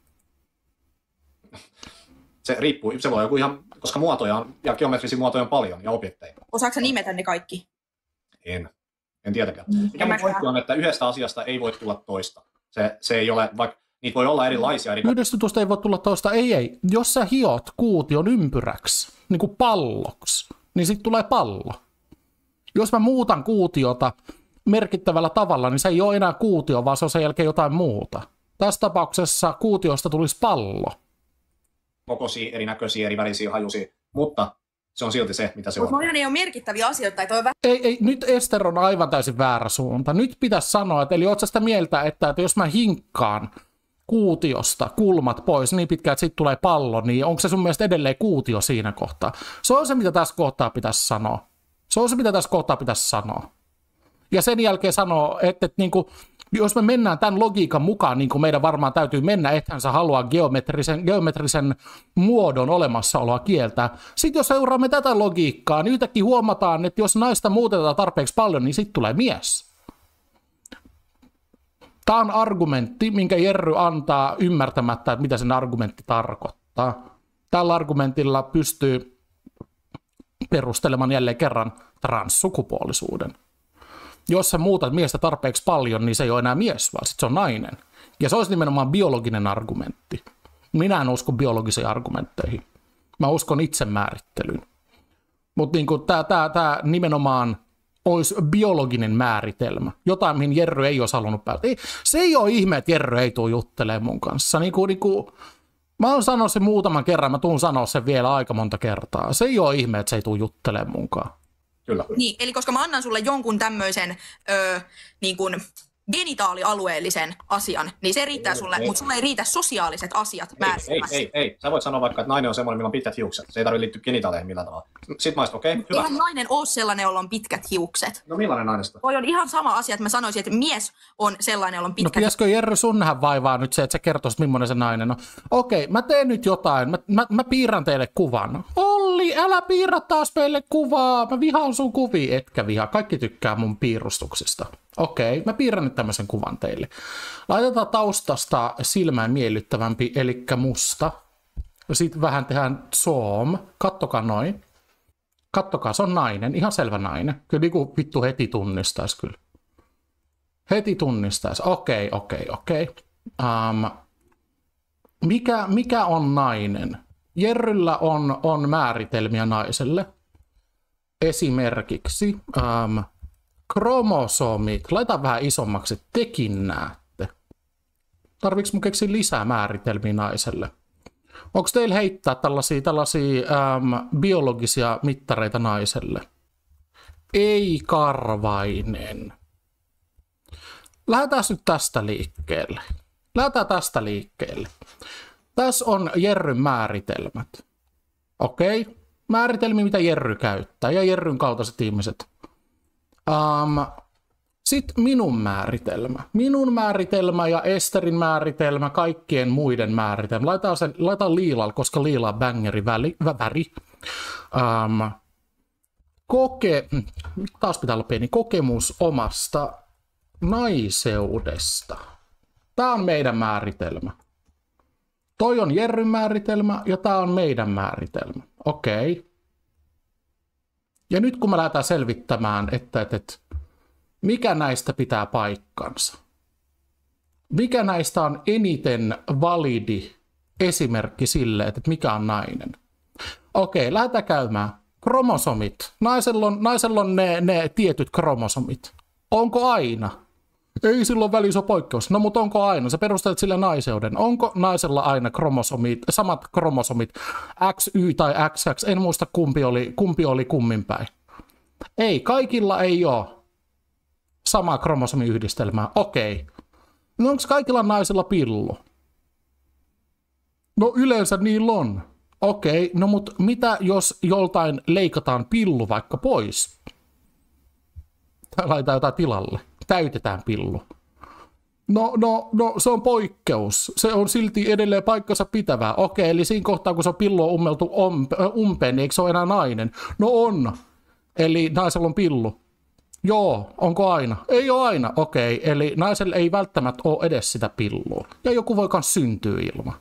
Se riippuu, se voi joku ihan, koska muotoja on, ja geometrisia muotoja on paljon, ja objekteja. Osaatko sä nimetä ne kaikki? En tietenkään. Mikä mun pointti on, että yhdestä asiasta ei voi tulla toista. Se ei ole, vaikka niitä voi olla erilaisia. Yhdestä tuosta ei voi tulla toista. Ei. Jos sä hiot kuution ympyräksi, niin kuin palloksi, niin sitten tulee pallo. Jos mä muutan kuutiota merkittävällä tavalla, niin se ei ole enää kuutio, vaan se on sen jälkeen jotain muuta. Tässä tapauksessa kuutiosta tulisi pallo. Kokoisia, erinäköisiä, eri värisiä, hajuisia, mutta se on silti se, mitä se on. Mutta ne ei ole merkittäviä asioita. Ei, nyt Ester on aivan täysin väärä suunta. Nyt pitäisi sanoa, että eli ootko sitä mieltä, että jos mä hinkkaan kuutiosta kulmat pois niin pitkään, että siitä tulee pallo, niin onko se sun mielestä edelleen kuutio siinä kohtaa? Se on se, mitä tässä kohtaa pitäisi sanoa. Ja sen jälkeen sanoo, että niin kuin, jos me mennään tämän logiikan mukaan, niin kuin meidän varmaan täytyy mennä, ethän sä halua geometrisen muodon olemassaoloa kieltää. Sitten jos seuraamme tätä logiikkaa, niin yhtäkkiä huomataan, että jos naista muutetaan tarpeeksi paljon, niin sitten tulee mies. Tämä on argumentti, minkä Jerry antaa ymmärtämättä, että mitä sen argumentti tarkoittaa. Tällä argumentilla pystyy perustelemaan jälleen kerran transsukupuolisuuden. Jos sä muutat miestä tarpeeksi paljon, niin se ei ole enää mies, vaan sit se on nainen. Ja se olisi nimenomaan biologinen argumentti. Minä en usko biologisiin argumentteihin. Mä uskon itsemäärittelyyn. Mutta niin tämä nimenomaan olisi biologinen määritelmä. Jotain, mihin Jerry ei olisi halunnut päästä. Se ei ole ihme, että Jerry ei tule juttelemaan mun kanssa. Mä oon sanonut sen muutaman kerran, mä tuun sanoa sen vielä aika monta kertaa. Se ei ole ihme, että se ei tule juttelemaan munkaan. Kyllä. Niin, eli koska mä annan sulle jonkun tämmöisen niin kuin genitaalialueellisen asian, niin se riittää sulle, mutta sulle ei riitä sosiaaliset asiat määrittämässä. Ei. Sä voit sanoa vaikka, että nainen on semmoinen, millä on pitkät hiukset. Se ei tarvitse liittyä genitaaleihin millään tavalla. Sitten mä okei, hyvä. Eihän nainen ole sellainen, jolla on pitkät hiukset. No millainen nainesta? Toi on ihan sama asia, että mä sanoisin, että mies on sellainen, jolla on pitkät hiukset. No pitäisikö Jerry sun nähdä vaivaa nyt se, että sä kertoisit, millainen se nainen on? Okei, mä teen nyt jotain. Mä piirrän teille kuvan. Olli, älä piirrä taas meille kuvaa. Mä vihaan sun kuvia. Etkä vihaa. Kaikki tykkää mun piirustuksista. Okei, mä piirrän nyt tämmöisen kuvan teille. Laitetaan taustasta silmään miellyttävämpi, eli musta. Sitten vähän tehdään zoom. Kattokaa noin. Kattokaa, se on nainen. Ihan selvä nainen. Kyllä niin kuin vittu heti tunnistaisi kyllä. Heti tunnistaisi. Okei. Mikä on nainen? Jerryllä on määritelmiä naiselle. Esimerkiksi kromosomit. Laita vähän isommaksi, että tekin näette. Tarviiko mun keksiä lisää määritelmiä naiselle? Onko teillä heittää tällaisia biologisia mittareita naiselle? Ei karvainen. Lähdetään nyt tästä liikkeelle. Tässä on Jerryn määritelmät. Okei? Määritelmiä, mitä Jerry käyttää ja Jerryn kaltaiset ihmiset. Sitten minun määritelmä ja Esterin määritelmä, kaikkien muiden määritelmä. Laitetaan liilalla, koska liila on bangeri väri. Taas pitää olla pieni kokemus omasta naiseudesta. Tämä on meidän määritelmä. Toi on Jerryn määritelmä ja tämä on meidän määritelmä. Okei. Ja nyt kun me lähdetään selvittämään, että mikä näistä pitää paikkansa? Mikä näistä on eniten validi esimerkki sille, että mikä on nainen? Okei, lähdetään käymään. Kromosomit. Naisella on ne tietyt kromosomit. Onko aina? Ei silloin välissä ole poikkeus. No mutta onko aina? Sä perustelet sille naiseuden. Onko naisella aina samat kromosomit XY tai XX? En muista kumpi oli kumminpäin. Ei, kaikilla ei ole samaa kromosomiyhdistelmää. Okei. No onko kaikilla naisilla pillu? No yleensä niillä on. Okei, no mutta mitä jos joltain leikataan pillu vaikka pois? Tai laitetaan jotain tilalle. Täytetään pillu. No, se on poikkeus. Se on silti edelleen paikkansa pitävää. Okei, eli siinä kohtaa, kun se on pillu on ummeltu umpeen, niin eikö se ole enää nainen? No on. Eli naisella on pillu. Joo, onko aina? Ei ole aina. Okei, eli naisella ei välttämättä ole edes sitä pillua. Ja joku voi myös syntyä ilman.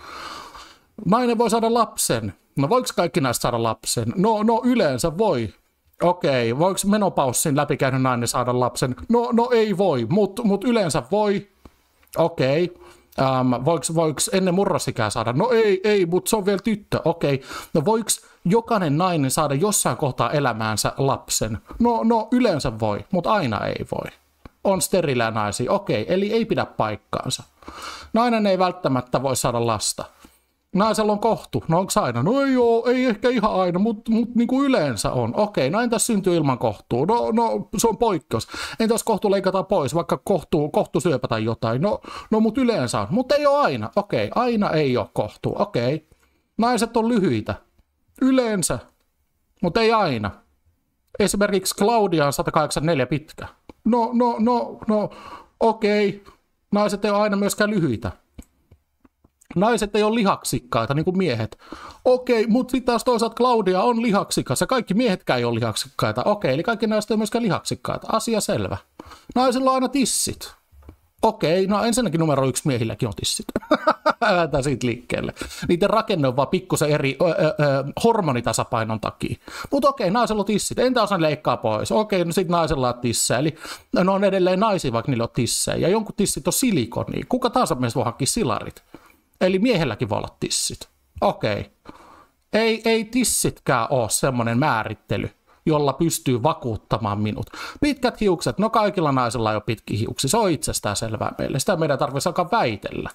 Nainen voi saada lapsen. No voiko kaikki näistä saada lapsen? No yleensä voi. Okei, voiko menopaussin läpikäynyt nainen saada lapsen? No ei voi, mutta yleensä voi. Okei. Voiko ennen murrosikää saada? No ei, mutta se on vielä tyttö. Okei. No voiko jokainen nainen saada jossain kohtaa elämäänsä lapsen? No yleensä voi, mutta aina ei voi. On sterilejä naisia. Okei, eli ei pidä paikkaansa. Nainen ei välttämättä voi saada lasta. Naisella on kohtu. No onko aina? No ei ehkä ihan aina, mutta niin kuin yleensä on. Okei, no entäs syntyy ilman kohtua? No se on poikkeus. Entäs kohtu leikataan pois, vaikka kohtusyöpä tai jotain? No mutta yleensä on. Mutta ei ole aina. Okei, aina ei ole kohtua. Okei. Naiset on lyhyitä. Yleensä. Mutta ei aina. Esimerkiksi Claudia on 184 pitkä. No, okei. Naiset ei ole aina myöskään lyhyitä. Naiset ei ole lihaksikkaita, niin kuin miehet. Okei, mutta sitten taas toisaalta Claudia on lihaksikas ja kaikki miehetkään ei ole lihaksikkaita. Okei, eli kaikki naiset ei ole myöskään lihaksikkaita. Asia selvä. Naisilla on aina tissit. Okei, no ensinnäkin numero 1 miehilläkin on tissit. Lähdetään siitä liikkeelle. Niiden rakenne on vaan pikkusen eri hormonitasapainon takia. Mutta okei, naisella on tissit. Entä jos ne leikkaa pois? Okei, no sitten naisella on tissejä. Eli ne on edelleen naisia, vaikka niillä on tissejä. Ja jonkun tissit on silikonia. Kuka tahansa meistä voi hankkia silarit. Eli miehelläkin voi olla tissit. Okei. Ei tissitkään ole semmoinen määrittely, jolla pystyy vakuuttamaan minut. Pitkät hiukset, no kaikilla naisilla ei ole pitkiä hiuksia, se on itsestään selvää meille. Sitä meidän tarvitsisi alkaa väitellä.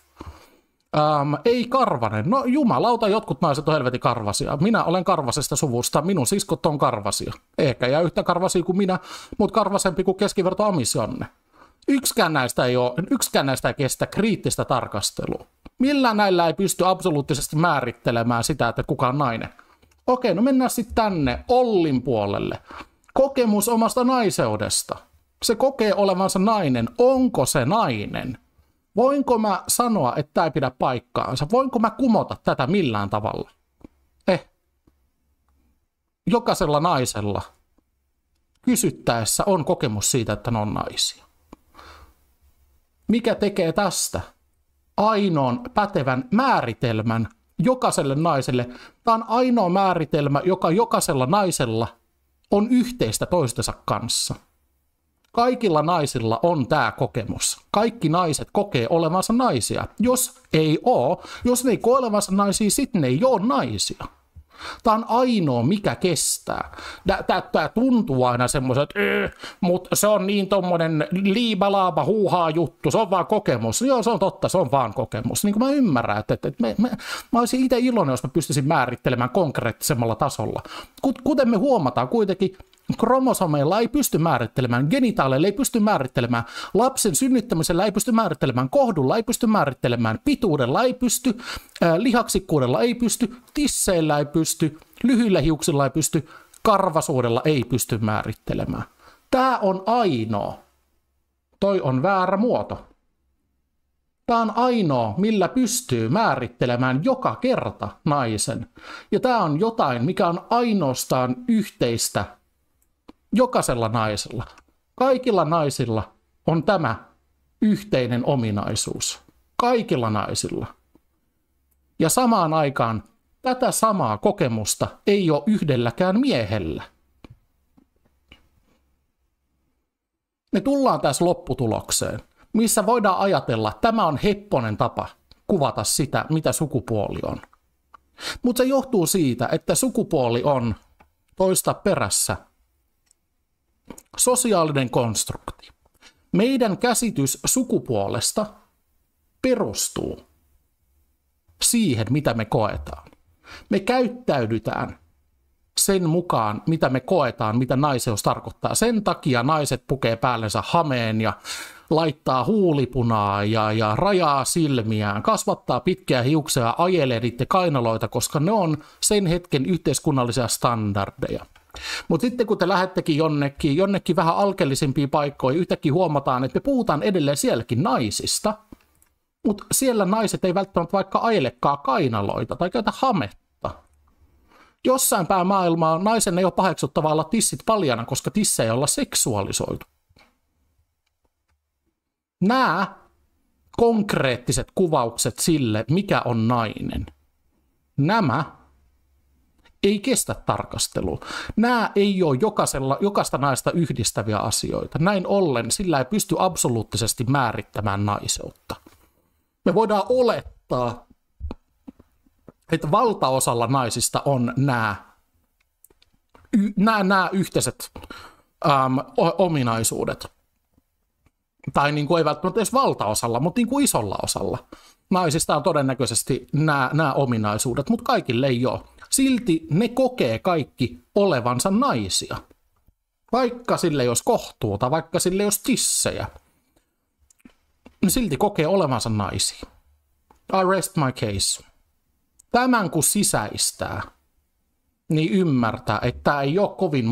Ei karvanen, no jumalauta, jotkut naiset on helvetin karvasia. Minä olen karvasesta suvusta, minun siskot on karvasia. Ehkä ja yhtä karvasia kuin minä, mutta karvasempi kuin keskiverto amisjonne. Yksikään näistä ei kestä kriittistä tarkastelua. Millään näillä ei pysty absoluuttisesti määrittelemään sitä, että kuka on nainen. Okei, no mennään sitten tänne Ollin puolelle. Kokemus omasta naiseudesta. Se kokee olevansa nainen. Onko se nainen? Voinko mä sanoa, että tämä ei pidä paikkaansa? Voinko mä kumota tätä millään tavalla? Jokaisella naisella kysyttäessä on kokemus siitä, että ne on naisia. Mikä tekee tästä ainoan pätevän määritelmän jokaiselle naiselle? Tämä on ainoa määritelmä, joka jokaisella naisella on yhteistä toistensa kanssa. Kaikilla naisilla on tämä kokemus. Kaikki naiset kokee olevansa naisia. Jos ne ei koe olevansa naisia, sitten ne ei ole naisia. Tämä on ainoa, mikä kestää. Tämä tuntuu aina semmoiset, mutta se on niin tommonen liibalaaba huuhaa juttu, se on vaan kokemus. Joo, se on totta, se on vaan kokemus. Niin kuin mä ymmärrän, että mä olisin itse iloinen, jos mä pystyisin määrittelemään konkreettisemmalla tasolla. Kuten me huomataan kuitenkin, kromosomeilla ei pysty määrittelemään, genitaaleilla ei pysty määrittelemään, lapsen synnyttämisellä ei pysty määrittelemään, kohdulla ei pysty määrittelemään, pituudella ei pysty, lihaksikkuudella ei pysty, tisseillä ei pysty, lyhyillä hiuksilla ei pysty, karvasuudella ei pysty määrittelemään. Tämä on ainoa. Toi on väärä muoto. Tämä on ainoa, millä pystyy määrittelemään joka kerta naisen. Ja tämä on jotain, mikä on ainoastaan yhteistä jokaisella naisella. Kaikilla naisilla on tämä yhteinen ominaisuus. Kaikilla naisilla. Ja samaan aikaan tätä samaa kokemusta ei ole yhdelläkään miehellä. Me tullaan tässä lopputulokseen, missä voidaan ajatella, että tämä on hepponen tapa kuvata sitä, mitä sukupuoli on. Mutta se johtuu siitä, että sukupuoli on toista perässä sosiaalinen konstrukti. Meidän käsitys sukupuolesta perustuu siihen, mitä me koetaan. Me käyttäydytään sen mukaan, mitä me koetaan, mitä naiseus tarkoittaa. Sen takia naiset pukee päällensä hameen ja laittaa huulipunaa ja rajaa silmiään, kasvattaa pitkiä hiuksia ja ajelee niiden kainaloita, koska ne on sen hetken yhteiskunnallisia standardeja. Mutta sitten kun te lähdettekin jonnekin vähän alkeellisimpiin paikkoihin, yhtäkkiä huomataan, että me puhutaan edelleen sielläkin naisista, mutta siellä naiset ei välttämättä vaikka ajelekaan kainaloita tai käytä hametta. Jossain päin maailmaa naisen ei ole paheksuttavaa olla tissit paljana, koska tissejä ei olla seksuaalisoitu. Nämä konkreettiset kuvaukset sille, mikä on nainen, nämä ei kestä tarkastelua. Nämä ei ole jokaista naista yhdistäviä asioita. Näin ollen sillä ei pysty absoluuttisesti määrittämään naiseutta. Me voidaan olettaa, että valtaosalla naisista on nämä yhteiset ominaisuudet. Tai niin kuin ei välttämättä edes valtaosalla, mutta niin kuin isolla osalla. Naisista on todennäköisesti nämä ominaisuudet, mutta kaikille ei ole. Silti ne kokee kaikki olevansa naisia. Vaikka sille ei olisi kohtuuta, vaikka sille ei olisi tissejä, niin silti kokee olevansa naisia. I rest my case. Tämän kun sisäistää, niin ymmärtää, että tämä ei ole kovin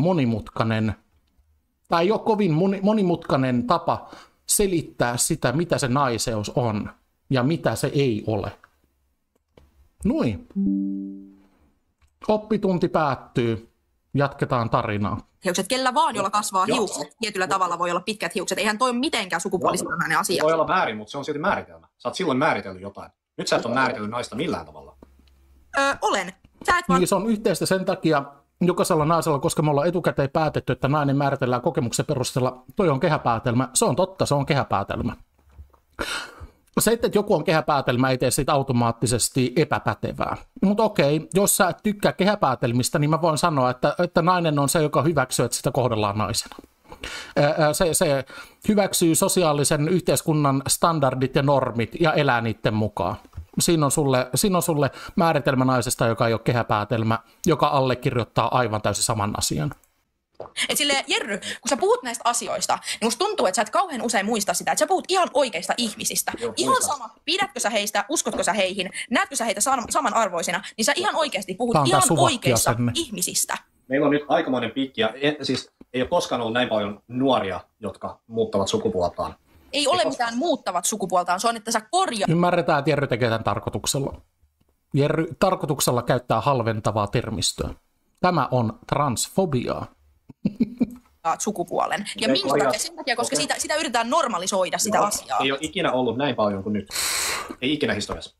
monimutkainen tapa selittää sitä, mitä se naiseus on ja mitä se ei ole. Noin. Oppitunti päättyy. Jatketaan tarinaa. Hiukset, kellä vaan, jolla kasvaa hiukset. Tietyllä tavalla voi olla pitkät hiukset. Eihän toi mitenkään sukupuolisidonnainen asia. Voi olla väärin, mutta se on silti määritelmä. Sä oot silloin määritellyt jotain. Nyt sä et ole määritellyt naista millään tavalla. Olen. Sä et vaan... Niin se on yhteistä sen takia jokaisella naisella, koska me ollaan etukäteen päätetty, että nainen määritellään kokemuksen perusteella. Toi on kehäpäätelmä. Se on totta, se on kehäpäätelmä. Se, että joku on kehäpäätelmä, ei tee siitä automaattisesti epäpätevää. Mutta okei, jos sä et tykkää kehäpäätelmistä, niin mä voin sanoa, että nainen on se, joka hyväksyy, että sitä kohdellaan naisena. Se hyväksyy sosiaalisen yhteiskunnan standardit ja normit ja elää niiden mukaan. Siinä on sulle määritelmä naisesta, joka ei ole kehäpäätelmä, joka allekirjoittaa aivan täysin saman asian. Et silleen, Jerry, kun sä puhut näistä asioista, niin musta tuntuu, että sä et kauhean usein muista sitä, että sä puhut ihan oikeista ihmisistä. Joo, ihan sama, pidätkö sä heistä, uskotko sä heihin, näetkö sä heitä samanarvoisina, niin sä ihan oikeasti puhut ihan oikeista ihmisistä. Meillä on nyt aikamoinen piikki, ja siis ei ole koskaan ollut näin paljon nuoria, jotka muuttavat sukupuoltaan. Ei ole mitään muuttavat sukupuoltaan, se on, että sä korjaat. Ymmärretään, että Jerry tekee tämän tarkoituksella. Jerry tarkoituksella käyttää halventavaa termistöä. Tämä on transfobiaa. Sukupuolen. Ja minkä takia? Sen takia, koska sitä yritetään normalisoida sitä asiaa. Ei ole ikinä ollut näin paljon kuin nyt. Ei ikinä historiassa.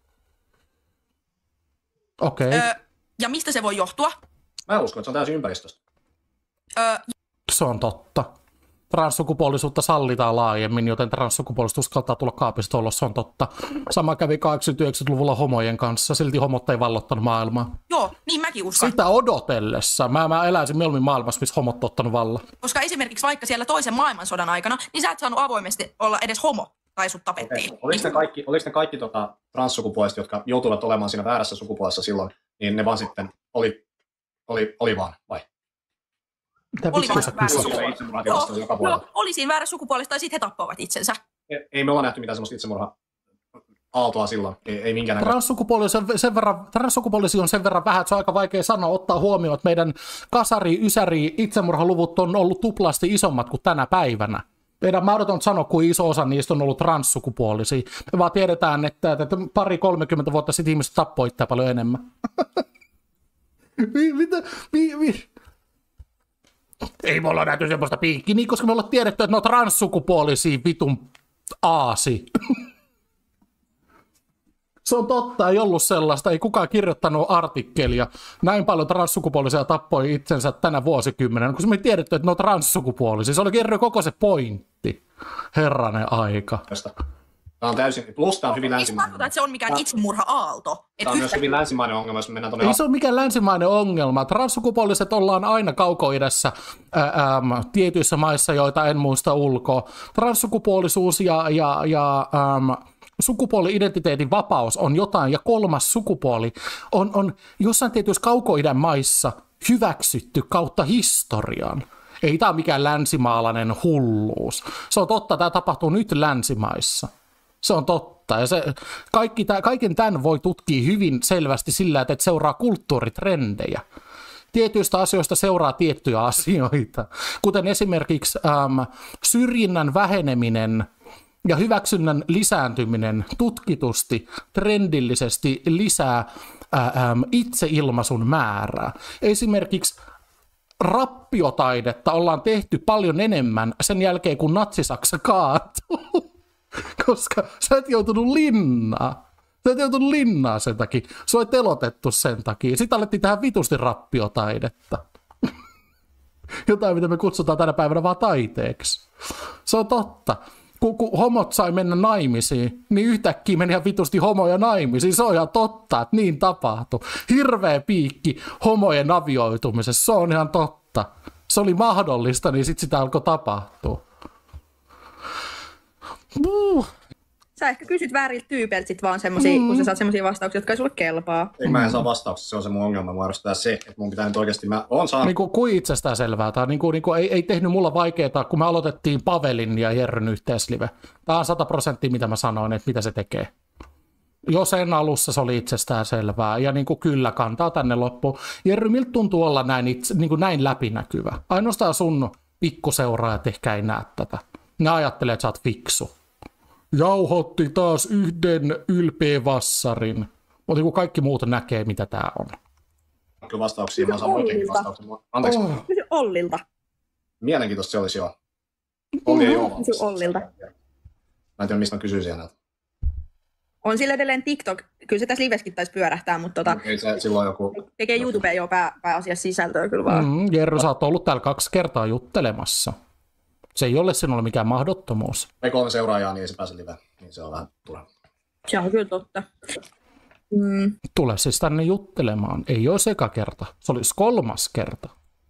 Okei. Ja mistä se voi johtua? Mä uskon, että se on täysin ympäristöstä. Se on totta. Transsukupuolisuutta sallitaan laajemmin, joten transsukupuolisuus uskaltaa tulla kaapista ulos, se on totta. Sama kävi 80-90-luvulla homojen kanssa, silti homot ei vallottanut maailmaa. Joo, niin mäkin uskon. Sitä odotellessa. Mä eläisin mieluummin maailmassa, missä homot on ottanut vallan. Koska esimerkiksi vaikka siellä toisen maailmansodan aikana, niin sä et saanut avoimesti olla edes homo, tai sut tapettiin. Oliko ne kaikki transsukupuoliset, jotka joutuivat olemaan siinä väärässä sukupuolessa silloin, niin ne vaan sitten oli vaan, vai? Oli siinä väärässä sukupuolessa, tai sitten he tappoivat itsensä. Ei me olla nähty mitään semmoista itsemurha-aaltoa silloin, ei minkään Transsukupuolisia on sen verran vähän, että se on aika vaikea sanoa, ottaa huomioon, että meidän kasari-ysäri itsemurhaluvut on ollut tuplasti isommat kuin tänä päivänä. Meidän mahdoton sanoa, kuin iso osa niistä on ollut transsukupuolisia. Me vaan tiedetään, että 20-30 vuotta sitten ihmiset tappoi itseä paljon enemmän. Mitä? Ei me olla nähty semmoista piikkiä, niin koska me ollaan tiedetty, että ne on transsukupuolisia vitun aasi. Se on totta, ei ollut sellaista. Ei kukaan kirjoittanut artikkelia. Näin paljon transsukupuolisia tappoi itsensä tänä vuosikymmenenä, koska me ei tiedetty, että ne on transsukupuolisia. Se oli koko se pointti. Herranen aika. Tämä on täysin, plus tämä on hyvin Ei se länsimainen. tarkoita, että se on mikään itsemurha-aalto. Tämä on myös hyvin länsimainen ongelma, jos me mennään tuonne... Ei se ole mikään länsimainen ongelma. Transsukupuoliset ollaan aina kaukoidässä tietyissä maissa, joita en muista ulkoa. Transsukupuolisuus ja sukupuoli-identiteetin vapaus on jotain, ja kolmas sukupuoli on jossain tietyissä kaukoidän maissa hyväksytty kautta historian. Ei tämä ole mikään länsimaalainen hulluus. Se on totta, tämä tapahtuu nyt länsimaissa. Se on totta. Ja kaiken tämän voi tutkia hyvin selvästi sillä, että seuraa kulttuuritrendejä. Tietyistä asioista seuraa tiettyjä asioita, kuten esimerkiksi syrjinnän väheneminen ja hyväksynnän lisääntyminen tutkitusti, trendillisesti lisää itseilmaisun määrää. Esimerkiksi rappiotaidetta ollaan tehty paljon enemmän sen jälkeen, kun Natsi-Saksa kaatuu, koska sä et joutunut linnaan. Sä et joutunut linnaan sen takia. Se on telotettu sen takia. Sitten alettiin tehdä vitusti rappiotaidetta. Jotain, mitä me kutsutaan tänä päivänä vaan taiteeksi. Se on totta. Kun homot sai mennä naimisiin, niin yhtäkkiä meni ihan vitusti homoja naimisiin. Se on ihan totta, että niin tapahtui. Hirveä piikki homojen avioitumisessa, se on ihan totta. Se oli mahdollista, niin sitten sitä alkoi tapahtua. Sä ehkä kysyt vääriltä tyypeiltä sit vaan semmosia, kun sä saat semmosia vastauksia, jotka ei sulle kelpaa. Ei mä en saa vastauksia, se on se mun ongelma. Mä arvostaa se, että mun pitää nyt oikeasti, mä oon saanut... Niin kuin itsestään selvää. Tämä ei tehnyt mulla vaikeaa, kun me aloitettiin Pavelin ja Jerryn yhteislive. Tämä on 100%, mitä mä sanoin, että mitä se tekee. Jo sen alussa se oli itsestään selvää, ja niin kuin kyllä kantaa tänne loppuun. Jerry, miltä tuntuu olla näin läpinäkyvä? Ainoastaan sun pikkuseuraajat ehkä ei näe tätä. Ne ajattelee, että sä oot fiksu. Jauhotti taas yhden ylpeä vassarin. Mutta niin kaikki muut näkee, mitä tää on. Kyllä vastauksia, mä saan oikeinkin vastauksia. Anteeksi. Kysy Ollilta. Mielenkiintoista se olisi joo. Olli ei ole. Kysy Ollilta. Mä en tiedä, mistä mä kysyisin enää. On sillä edelleen TikTok. Kyllä se tässä liveskin taisi pyörähtää, mutta Ei se silloin joku... tekee YouTubeen jo pääasiassa sisältöä kyllä vaan. Jerry, sä oot ollut täällä 2 kertaa juttelemassa. Se ei ole sinulle mikään mahdottomuus. Me 3 seuraajaa, niin ei se pääse liveen. Niin se on vähän turha. Se on kyllä totta. Tule siis tänne juttelemaan. Ei ole eka kerta. Se olisi 3. kerta.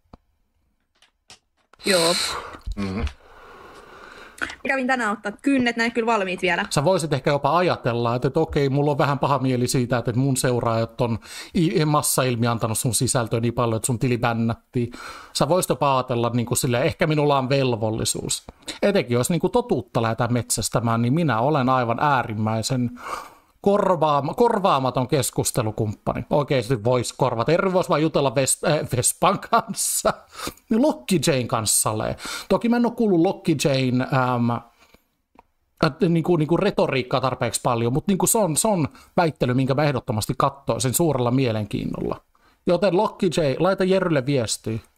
Joo. Mm-hmm. Kävin tänään ottaa kynnet, näin kyllä valmiit vielä. Sä voisit ehkä jopa ajatella, että okei, mulla on vähän paha mieli siitä, että mun seuraajat on massailmi antanut sun sisältöä niin paljon, että sun tili bännättiin. Sä voisit jopa ajatella niin kuin silleen, ehkä minulla on velvollisuus. Etenkin jos niin kuin totuutta lähdetään metsästämään, niin minä olen aivan äärimmäisen korvaamaton keskustelukumppani. Oikeasti voisi korvata. Eri voisi vaan jutella Vespan kanssa. Locky Jane kanssa. Toki mä en ole kuullut Locky Jane niinku retoriikkaa tarpeeksi paljon, mutta niinku se on väittely, minkä mä ehdottomasti katsoisin suurella mielenkiinnolla. Joten Locky J, laita Jerrylle viestiä.